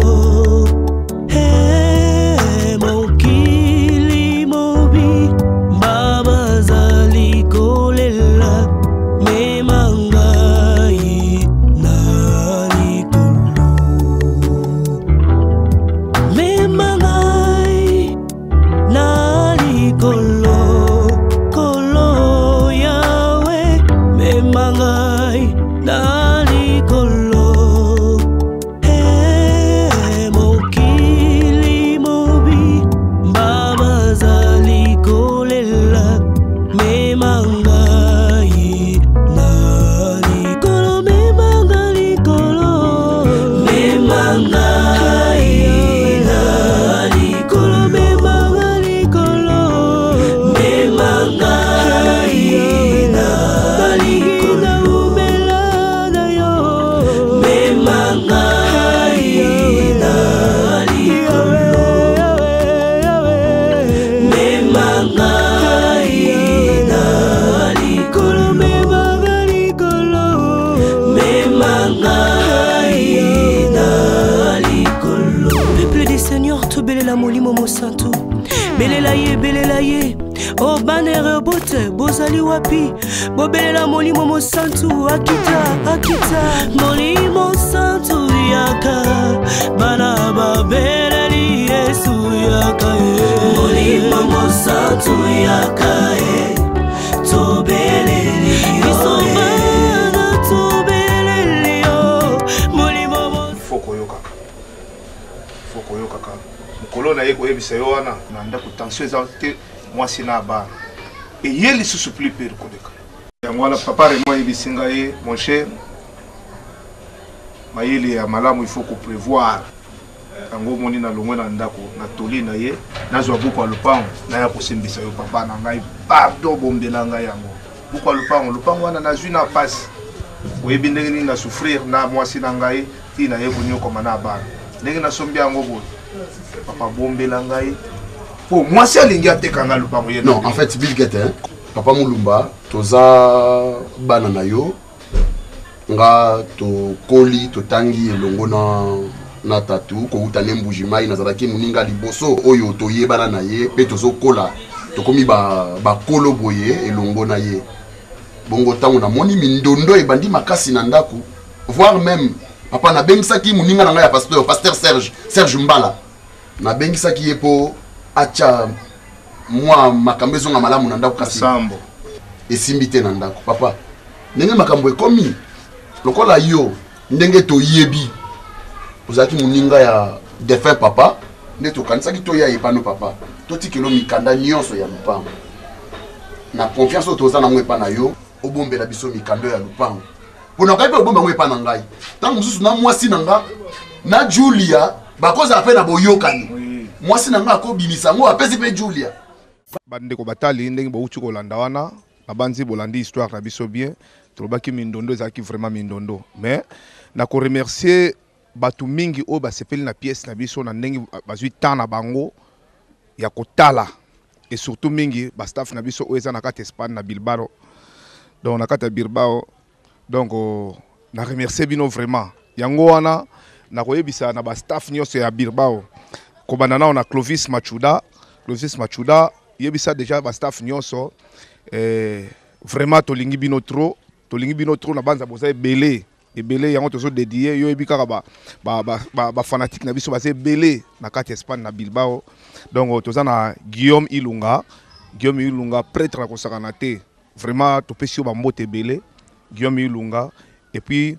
mosantu belela ye o banere bote bozali wapi bobelela molimo mosantu akita molimo santu yaka bana babeleli yesu yaka molimo mosantu yaka tobeleli isomana tobeleli molimo
fokoyo kaka mokolo na ye koyebisa yo wana na ndako tension eza te mwasi na bana eye lisusu plus pere koleka yango wana papa remo ayebisi ngai mon cher mayele ya malamu il faut koprévoir yango omoni nalongwe na ndako natoli na ye nazwa buku ya lopango naya kosembisa yo papa na ngai pardon bombela ngai yango buku ya lopango wana nazwi na pasi oyebi ndenge nini na souffrir na mwasi na ngai ti na ye konyokoma na bana ndenge nasombi yango boye papa bombela ngai po mwasi alingi ateka ngai lopango ye
non en fait Bill Gates papa Mulumba toza bana na yo nga tokoli totangi elongo na tatu kouta ne mbujimai nazalaki muninga liboso oyo toyebana na ye pe tozokola tokomi bakolo boye elongo na ye bongo ntango namoni mindondo ebandi makasi na ndako voire même papa nabengisaki muninga na ngai ya pasteur Serge Mbala nabengisaki ye po acha mwa makambo ezonga malamu na ndako kasi
sambo
esimbi te na ndako papa ndenge makambo ekomi lokola yo ndenge toyebi ozalaki muninga ya défunt papa nde tokanisaki toya epano papa totikelo mikanda nyonso ya lupango na confiance oyo toza nango epa na yo obombela biso mikando ya lupango mpona kai mpe obomba yango epa na ngai ntango mosusu na mwasi na nga na Julia bakozala mpe na boyokani mwasi na nga akobimisa yango apesi mpe Julia
bandeko batali ndenge bauti kolanda wana babanzi bolandi histoire na biso bien tolobaki mindondo ezalaki vraiment mindondo mais na koremercier batu mingi oyo basepeli na pièce na biso na ndenge bazwi temps na bango ya kotala et surtout mingi bastaff na biso oyo eza na kati Espagne na Bilbao donc na kati ya Bilbao donc na remercier bino vraiment yango wana na koyebisa na bastaff nyonso ya Bilbao kobanda nao na Clovis Machuda yebisa déjà bastaff nyonso vraiment tolingi bino trop na banza boza ebele yango tozo dédié yo ebi kaka ba fanatique na biso baza ebele na kati Espagne na Bilbao donc toza na Guillaume Ilunga prêtre na kosakana te vraiment topesi yo bambote ebele Guillaume Ilunga et puis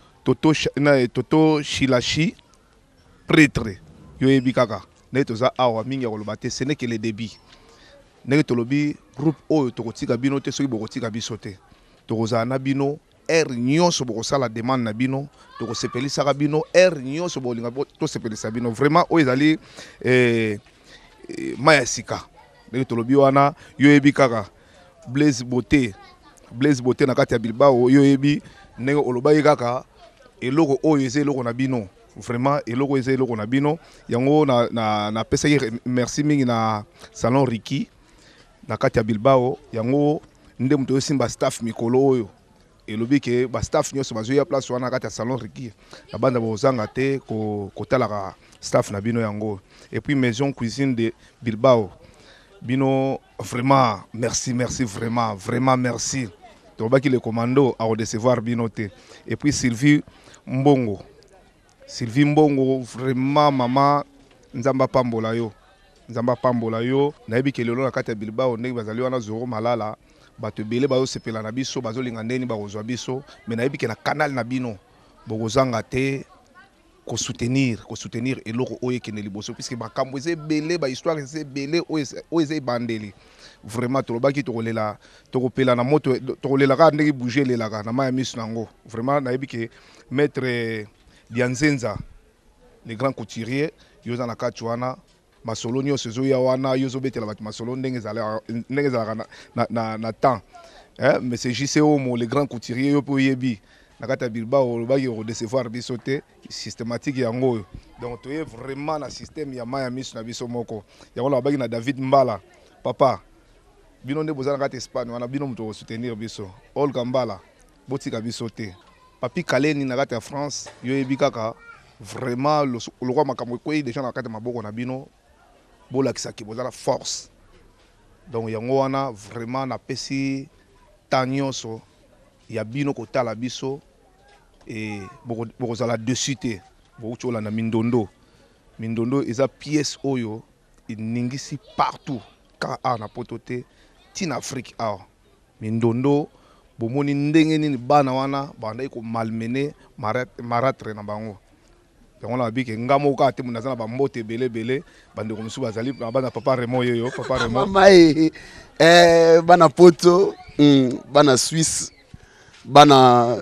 Toto Shilashi prêtre yo ebi kaka ne toza awa mingi ya koloba te ce n'est que le débit ndenge tolobi groupe oyo tokotika bino te soki bokotika biso te tokozala na bino aire nyonso bokosala demande na bino tokosepelisaka bino aire nyonso bolinga tosepelisa bino vraiment oyo ezali mai ya sika ndenge tolobi wana yo yebi kaka Blaise Beauté na kati ya Bilbao yo yebi ndenge olobaki kaka eloko oyo eza eloko na bino vraiment eloko eza eloko na bino yango na pesaki merci mingi na salon Ricky na kati ya Bilbao yango nde muto yosimba staff mikolo oyo elobi ke ba staff nyonso bazoya place wana kati ya salon Ricky na banda bozanga te kotalaka staff na bino yango et puis maison cuisine de Bilbao bino vraiment merci vraiment merci tobaki le commando à recevoir bino te et puis Sylvie Mbongo vraiment mama nzamba pambola yo nayebi ke lelo na kati ya Bilbao ndenge bazali wana zoro malala bato ebele bazosepela na biso bazolinga ndeni bakozwa biso me nayebi ke na canal na bino bokozanga te kosoutenir eloko oyo ekende liboso puisque makambo eza ebele bahistoire eza ebele oyo eza ebandeli vraiment tolobaki tokopela na moto tokolelaka ndenge bouge elelaka na mai ya miso nango vraiment nayebi ke maître Dianzenza le grand couturier yoza na kati wana masolo nyonso ezoya wana yo ozobetela bato masolo ndenge ezalaka na temps mais c'est JC Omo le grand couturier yo mpe oyebi na kati ya Bilbao olobaki kodecevoir biso te systématique yango oyo donc toye vraiment na système ya mai ya miso na biso moko yango lobaki na David Mbala papa bino nde boza na kati Espagne wana bino moto kosoutenir biso Olga Mbala botika biso te Papi Kaleni na kati ya France yo yebi kaka vraiment lokwa makambo ekwei déjà na kati ya maboko na bino bolakisa ki bozala force. Donc yango wana vraiment na pesi tanyoso ya bino kotala biso et bokozala dessus te bokochola na mindondo. Mindondo eza pièce oyo iningisi partout ka a na potote tin Afrique a. Mindondo bomoni ndenge nini bana wana banda ko malmener maratre na bango. On a dit que ngamo ka te munazana ba mbote belé bande ko musu bazali bana papa Remo yo papa Remo
mama bana poto bana Suisse bana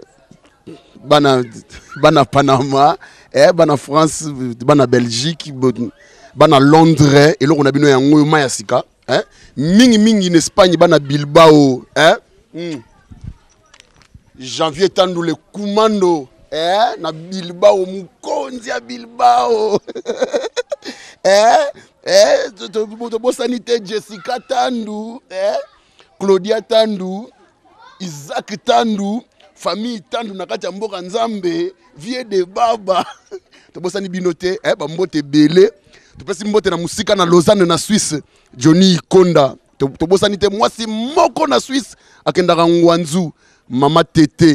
Panama bana France bana Belgique bana Londres et là on a bino yango mayasika mingi en Espagne bana Bilbao janvier tandu le commando na Bilbao mukonzi ya Bilbao sanité Jessica Tandu Claudia Tandu Isaac Tandu famille Tandu na kati ya mboka nzambe vie de baba tobosani binote bambote belé topesi mbote na musika na Lausanne na Suisse Johnny Konda tobosani te mwasi moko na Suisse akendaka ngwanzu mama Tete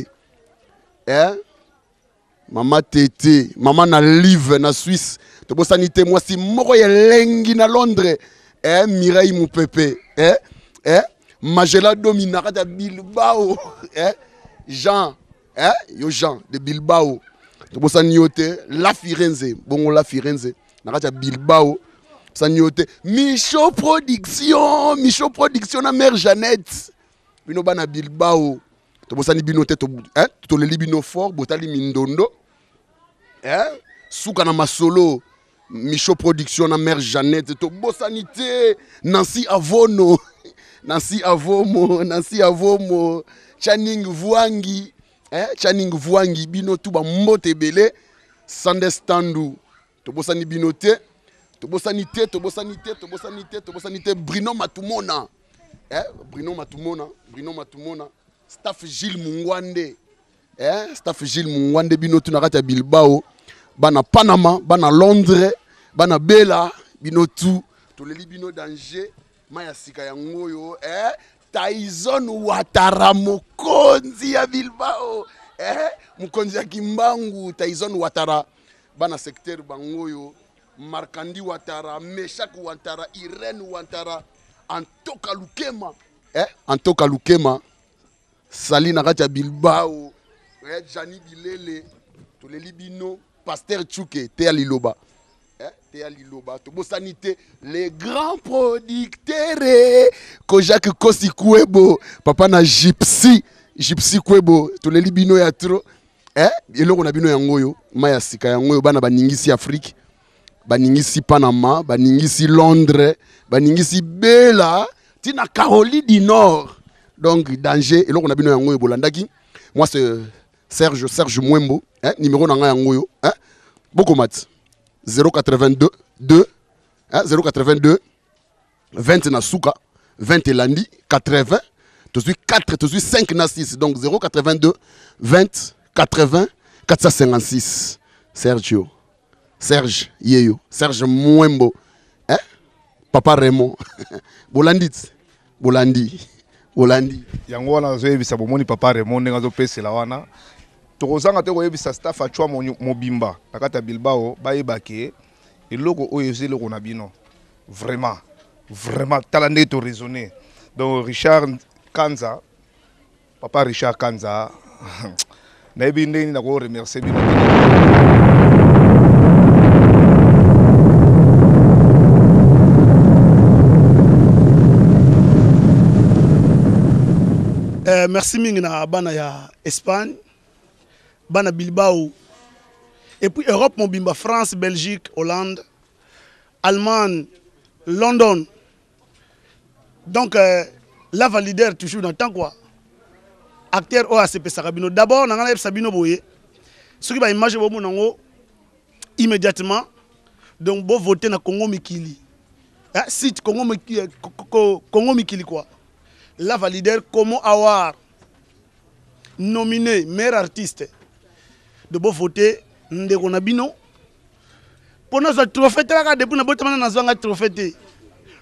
Mama Tete, Mama na Live na Suisse. To sanité moi si moko ya lengi na Londres. Mireille Moupepe. Magela Domina de Bilbao. Jean. Yo Jean de Bilbao. To saniote La Firenze. Bongo La Firenze. Na Bilbao. Saniote Michaud Production na mère Jeannette. Bino bana Bilbao. Tobosani binote to le libino fort botali mindondo souka na masolo Michaud Production na mère Jeannette tobosanité Nancy Avomo Channing Vuangi bino tu ba mbote belé Sandestandu tobosani binote tobosanité Bruno Matumona Bruno Matumona Staff Gilles Mungwande bino tu na kati ya Bilbao bana Panama bana Londres bana Bela bino tu toleli bino danger maya sika ya ngoyo Tyson Ouattara mokonzi ya Bilbao mokonzi ya Kimbangu Tyson Ouattara bana secteur bangoyo Markandi Ouattara Meshak Ouattara Irene Ouattara Antoka Lukema Sali na kati ya Bilbao Jani Bilele toleli bino Pasteur Tchouke te aliloba tobosanité les grands producteurs Kojak Kosi Kwebo papa na Gypsy Kwebo toleli bino ya tro eloko na bino yangoyo maya sika yangoyo bana baningisi Afrique baningisi Panama baningisi Londres baningisi Bela tina Caroline du Nord. Donc danger et là on a bien yangoyo bolandaki moi c'est Serge Mwembo numéro nanga yangoyo beaucoup mat 082 082 20 na suka 20 elandi 80 to suis 4 to suis 5 na 6 donc 082 20 80 456 Serge Mwembo papa Raymond Bolandi
yango wana zo yebisa bomoni papa Raymond nga zo pesela wana tokozanga te ko yebisa staff achwa mobimba nakata Bilbao bayebake eloko oyo ezelo na bino vraiment talande to raisonner donc papa Richard Kanza na yebi ndeni na ko remercier bino.
Merci mingi na bana ya Espagne, bana Bilbao, et puis Europe mobimba France, Belgique, Hollande, Allemagne, London. Donc la validaire toujours dans le temps quoi. Acteur OACP Sarabino. D'abord, on a Sabino Boye. Ce qui va imaginer immédiatement, donc bon voter dans Congo Mikili. Site Congo Mikili quoi. La validaire comment avoir nominé meilleur artiste de bon voter Ndeko Nabino. Pour nous trophée là depuis na botamana na zwanga trophée.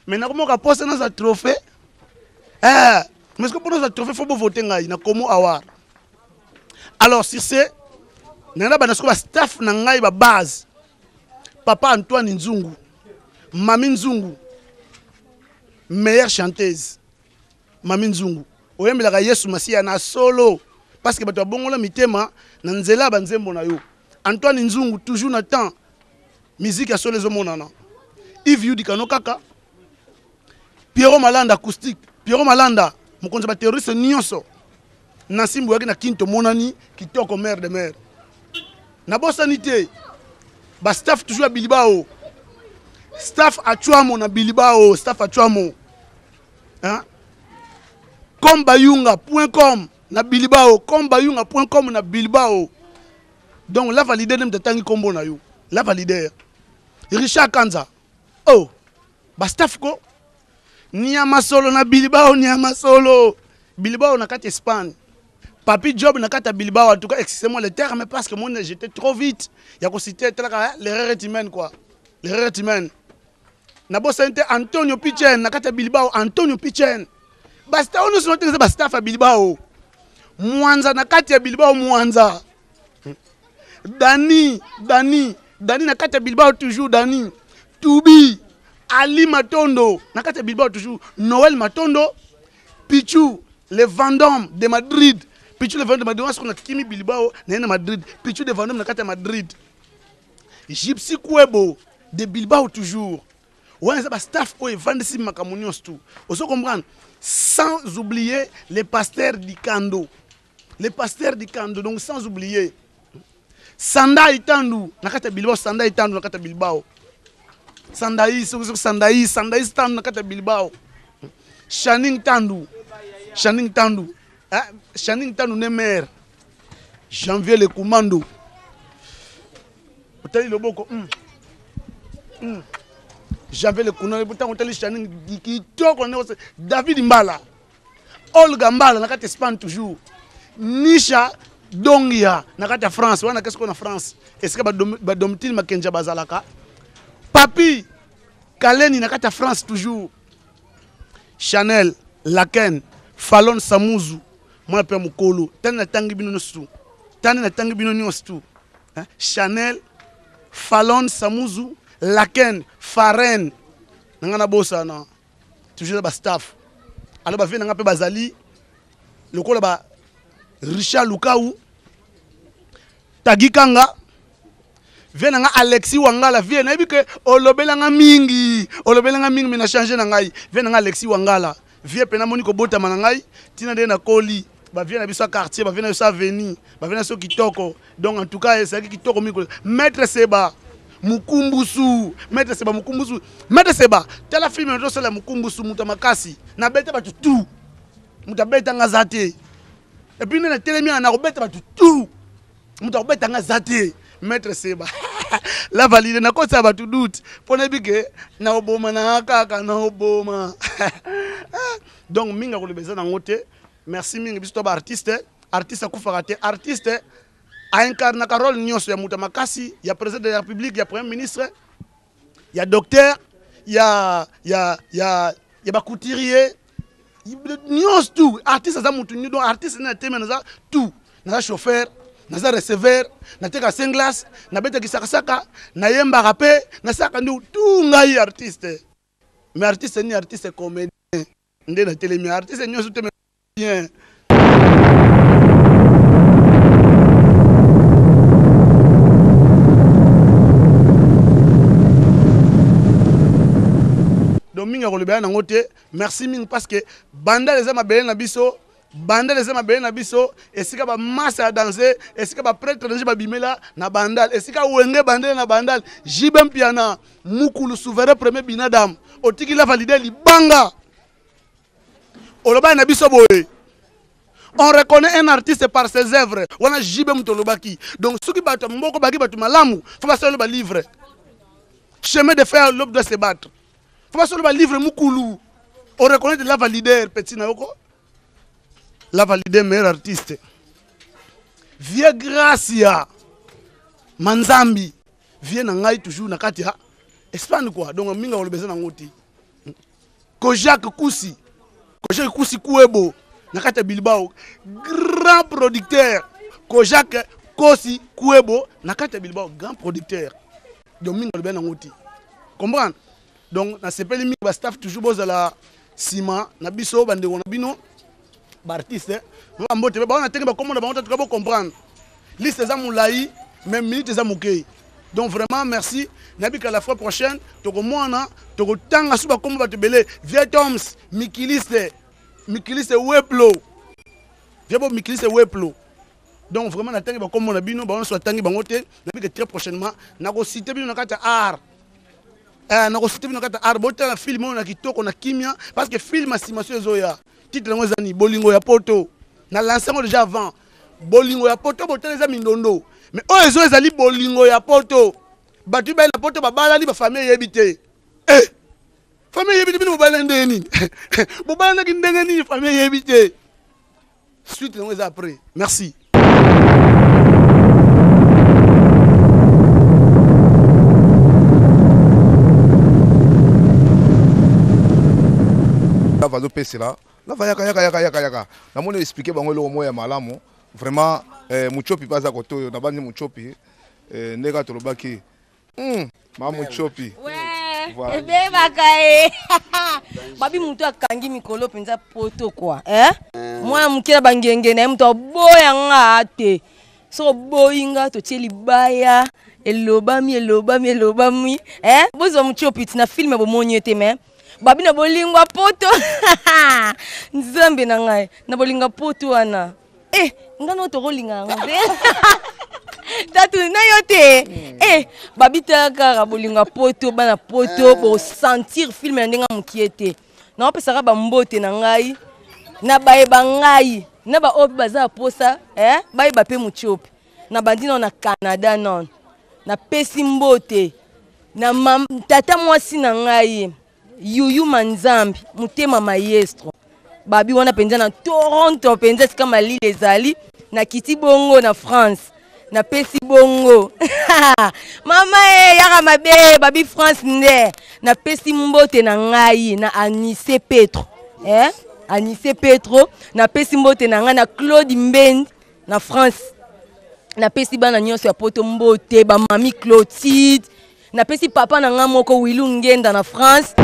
Maintenant, comment on poste dans un trophée? Mais est-ce que pour nous, un trophée, il faut voter na Komo Awar. Alors, si c'est, nous avons un staff na base. Papa Antoine Nzungu, Mami Nzungu, meilleure chanteuse. Mami Nzungu. Oyembelaka Yesu Masia na solo. Parce que bato bongola mitema na nzela banzembo na yo. Antoine Nzungu toujours na temps. Musique ya solo ezomonana. Yves Yudi Kano Kaka. Pierrot Malanda acoustique. Pierrot Malanda mokonzi ba terroriste nyonso. Na simbu yaki na Kinto monani kitoko mère de mère. Na bosanité. Ba staff toujours à Bilbao. Staff à Chouamo na Bilbao, staff à Chouamo. Hein? Combayunga.com na Bilbao, combayunga.com na Bilbao. Donc la validé nem tatangi kombo na yo. La validé. Richard Kanza. Oh. Ba staff ko Niama solo na Bilbao, Niama solo. Bilbao na kati Espagne. Papi Job na kata Bilbao, en tout cas, excusez-moi le terme, parce que moi j'étais trop vite. Il y a cité l'erreur humaine quoi. L'erreur humaine. Nabo sente Antonio Pichen na kata Bilbao, Antonio Pichen. Basta on nous note ba staff à Bilbao. Mwanza na kata Bilbao Mwanza. Dani na kata Bilbao toujours Dani. Toubi, Ali Matondo na kata Bilbao toujours. Noël Matondo, Pichu, le Vendôme de Madrid. Pichu le Vendôme de Madrid, on a Kimi Bilbao na Madrid. Pichu de Vendôme na kata Madrid. Gypsy Kwebo de Bilbao toujours. Ouais, ça va staff ou evandisi makamunios tout. Vous comprenez? Sans oublier les pasteurs du Kando. Les pasteurs du Kando, donc sans oublier. Sanda Itandu, nakata Bilbao, Sanda Itandu, nakata Bilbao. Sandaï, Sandaï Tandu, nakata Bilbao. Channing Tandu, Channing Tandu ne mère. Janvier le commando. Otali Loboko. J'avais le commando, pourtant on t'a Channing qui toque David Mbala. Olga Mbala, nakata Espagne toujours. Nisha Dongia, nakata France, wana qu'est-ce qu'on a France? Est-ce que Badomtil Makenja Bazalaka? Papi Kaleni nakata France toujours. Chanel, Laken, Fallon Samuzu, moi pe Mukolo, tani na tangi bino nostu. Tani na tangi bino nostu. Chanel, Fallon Samuzu, Laken, Faren, nangana bossa na. Toujours ba staff. Alors ba vie nanga pe bazali. Le kola ba Richard Lukau, Tagikanga, venanga Alexis Wangala, viens que olobelanga mingi mais na changer nangai, venanga Alexis Wangala, viens pena moniko bota manangai, tina de na koli, ba viens na biso quartier, ba viens na biso avenue, ba viens na so kitoko. Donc en tout cas, c'est kitoko miko. Maître Seba Mukumbusu, Maître Seba Mukumbusu, Maître Seba, tala film ndo sala Mukumbusu mutamakasi, na beta ba tout. Mutabeta ngazate. Et puis, nous avons télé mis en arobette tout. Nous avons fait un zate. Maître Seba. La valide, n'a pas ça va tout doute. Pour ne pas que na oboma na kaka na oboma. Donc, minga ko le besoin en côté. Merci minga biso ba artiste. Artiste a kufarate. Artiste a incarné un rôle nyonso ya mutamakasi. Il y a président de la République, il y a premier ministre, il y a docteur, il y a couturier. Nyos tout artiste za mutu donc artiste na teme na tout na chauffeur na receveur na teka singlas na beta kisaka na yemba rapé na saka ndu tout ngai artiste mais artiste ni artiste comédien ndé na télé artiste nyos teme bien. Minga ko lebana ngote merci ming parce que banda les ama bele na biso esika ba massa danser esika ba prêtre danser ba bimela na bandal esika wenge bandel na bandal jibem piana mukulu souverain premier binadam otiki la valider libanga oloba na biso boye. On reconnaît un artiste par ses œuvres. Wana jibem tolobaki. Donc ceux qui battent mboko baki batu malamu faut pas seulement ba livre. Chemin de fer l'homme doit se battre. Faut pas seulement livre Moukoulou. On reconnaît de la valider, petit naoko. La valider meilleur artiste. Via Gracia. Manzambi. Via Nangai toujours na katia. Espagne quoi. Donc minga on le besoin ngoti. Kojak Koussi Kouebo nakata Bilbao grand producteur Kojak Koussi Kouebo nakata Bilbao grand producteur Domingo bien ngoti comprendre donc na sepeli mi ba staff toujours bozala sima na biso bande na bino ba artiste ba mbote ba na tenge ba komona ba on ba comprendre liste za moulayi même minute za mokei donc vraiment merci nabika la fois prochaine toko mwana toko tanga suba kombo ba tebele Vietoms Mikiliste Weplo Viebo Mikiliste Weplo donc vraiment na tenge ba kombo na bino ba on soit tangi bango te nabika très prochainement na ko citer bino na kata art na ko citer bino na kata art bota na film na kitoko na kimia parce que film estimation ezoya titre ngo zani bolingo ya poto na lancer déjà avant bolingo ya poto boteleza mindondo mais oyo ezo ezali bolingo ya poto batu ba na poto babalani ba famille yebite famille yebite bino bobala ndeni bobala ki ndenge ni famille yebite suite ngo eza après merci
la vazo pese là la va yaka na moni expliquer bango lo moya malamu vraiment muchopi paza koto na bandi muchopi ndeka tolobaki ma muchopi
ouais ebe bakae babi mutu akangi mikolo penza poto quoi mwana mukira bangenge na mutu boya nga te so boyinga to tieli baya elobami bozo muchopi tina filme bo monyete mais babi na bolingwa poto nzambe na ngai na bolingwa poto wana ngano to rolinga ngombe tatu na yote babi taka bolingwa poto bana poto bo sentir film ndenga mukiete na opesaka ba mbote na ngai na bae bangai na ba obi baza posa bae ba pe muchopi na bandino na Canada non na pesi mbote na tata mwasi na ngai Yuyu Manzambi mutema maestro babi wana penza na Toronto penza sika malili ezali na kiti bongo na France na pesi bongo mama yaka mabe babi France nde na pesi mbote na ngai na Anise Petro Anise Petro na pesi mbote na ngai na Claude Mbend na France na pesi bana nyonso ya poto mbote ba mami Clotilde na pesi papa na ngai moko Wilu Ngenda na France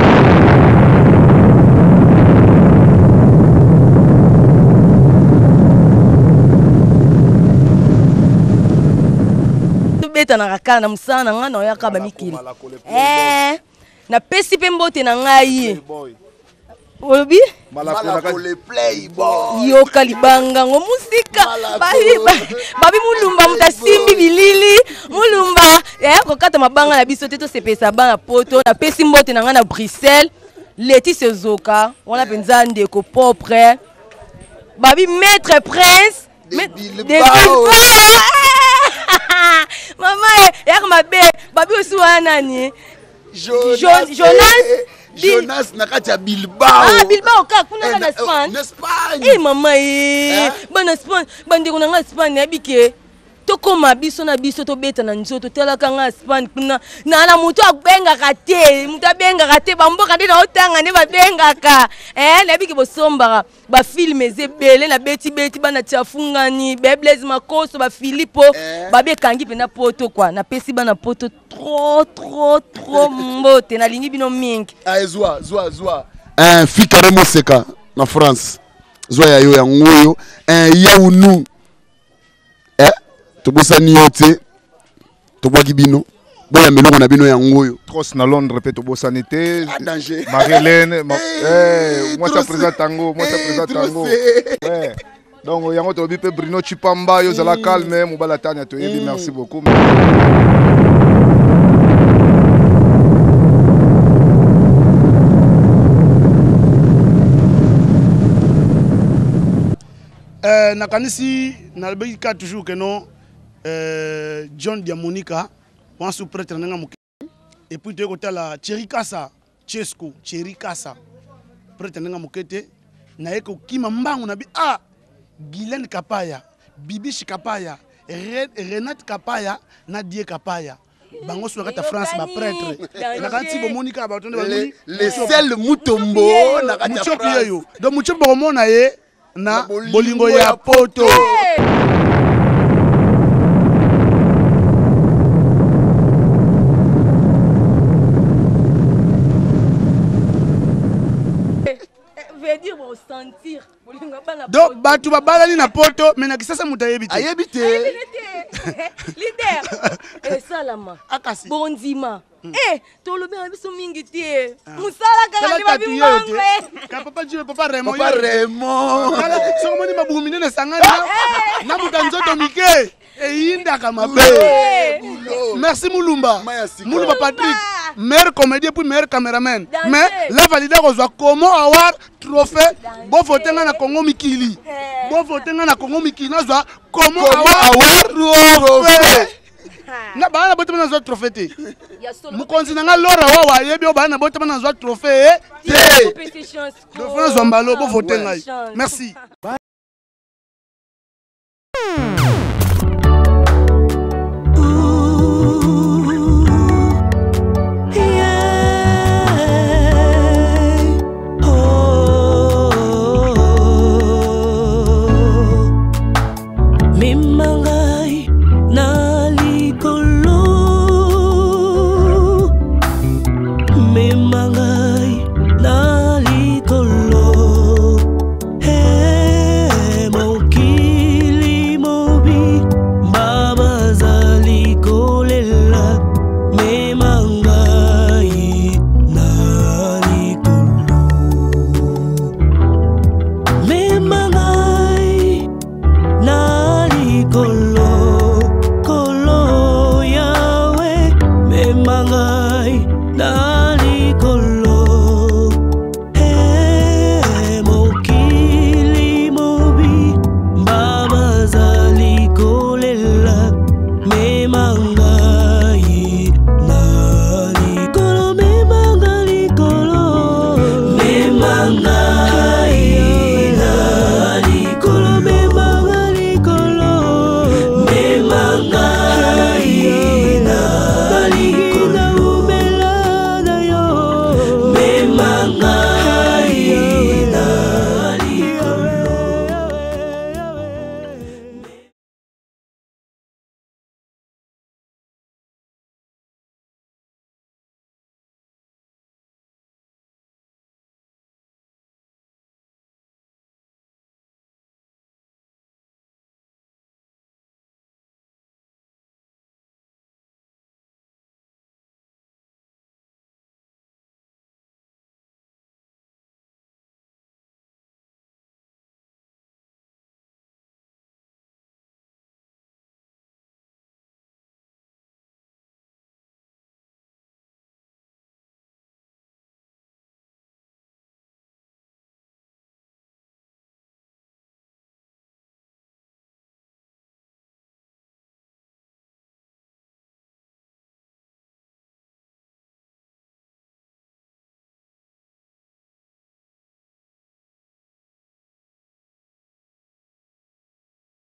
beta na rakana musana nga na yaka ba mikili na pesi pe mbote na ngai obi
Malakole playboy
yo kalibanga ngo musika babi mulumba mutasimbi bilili mulumba kokata mabanga na biso te to sepesa bana poto na pesi mbote na nga na Bruxelles leti sezoka wana penza ndeko propre babi maître prince de Bilbao mama yak mabe babi osu wana ni
Jonas nakati Bilbao
Bilbao ka kuna na Espagne mama bana Espagne bandeko na Espagne abike tokoma biso na biso to beta na nzoto telaka nga Espagne kuna na mutu akbenga te mutu abenga te bamboka ndi na otanga ne babengaka na biki bosomba ba film ezebele na beti bana tiafungani Blaise Makoso ba Philipo babe kangi pena poto kwa na pesi bana poto trop mbote na lingi bino mingi
zwa Fikare Moseka na France zwa ya yo ya ngoyo yaunu tobosani yote tobwaki bino boya meloko na bino ya ngoyo
Tros na Londres pe tobosani te
danger
Marilène moi ça présente tango donc yango tobi pe Bruno Chipamba yo zala calme mobala tanya to yebi merci beaucoup
nakanisi nalobeki toujours que non John Diamonica on sous prêtre nanga moke et puis tu écoutes la Cherikasa Chesco Cherikasa prêtre nanga mokete na eko kima mbangu na bi Guylaine Kapaya Bibi Kapaya Renate Kapaya Nadie Kapaya bango so kata France ba prêtre nakati bomoni ka batonde bamoni
le sel mutombo nakati ya France
yo donc mucho bomona ye na bolingo ya poto donc batu babalani na poto mais na kisasa muta yebite
leader esalama
akasi
bondima tolobi na biso mingi te musala kaka ndi babimangwe
ka papa Dieu papa Raymond kala soko moni mabumine na sangani na muta nzoto mike eyindaka mabe merci Mulumba Patrick meilleur comédien puis meilleur caméraman mais la valida kozwa comment avoir trophée bo fotenga na Congo Mikili nazwa comment avoir trophée na bana bote bana zwa trophée te mukonzi nanga lora wa yebi o bana bote bana zwa trophée te do fona zwa mbalo bo fotenga merci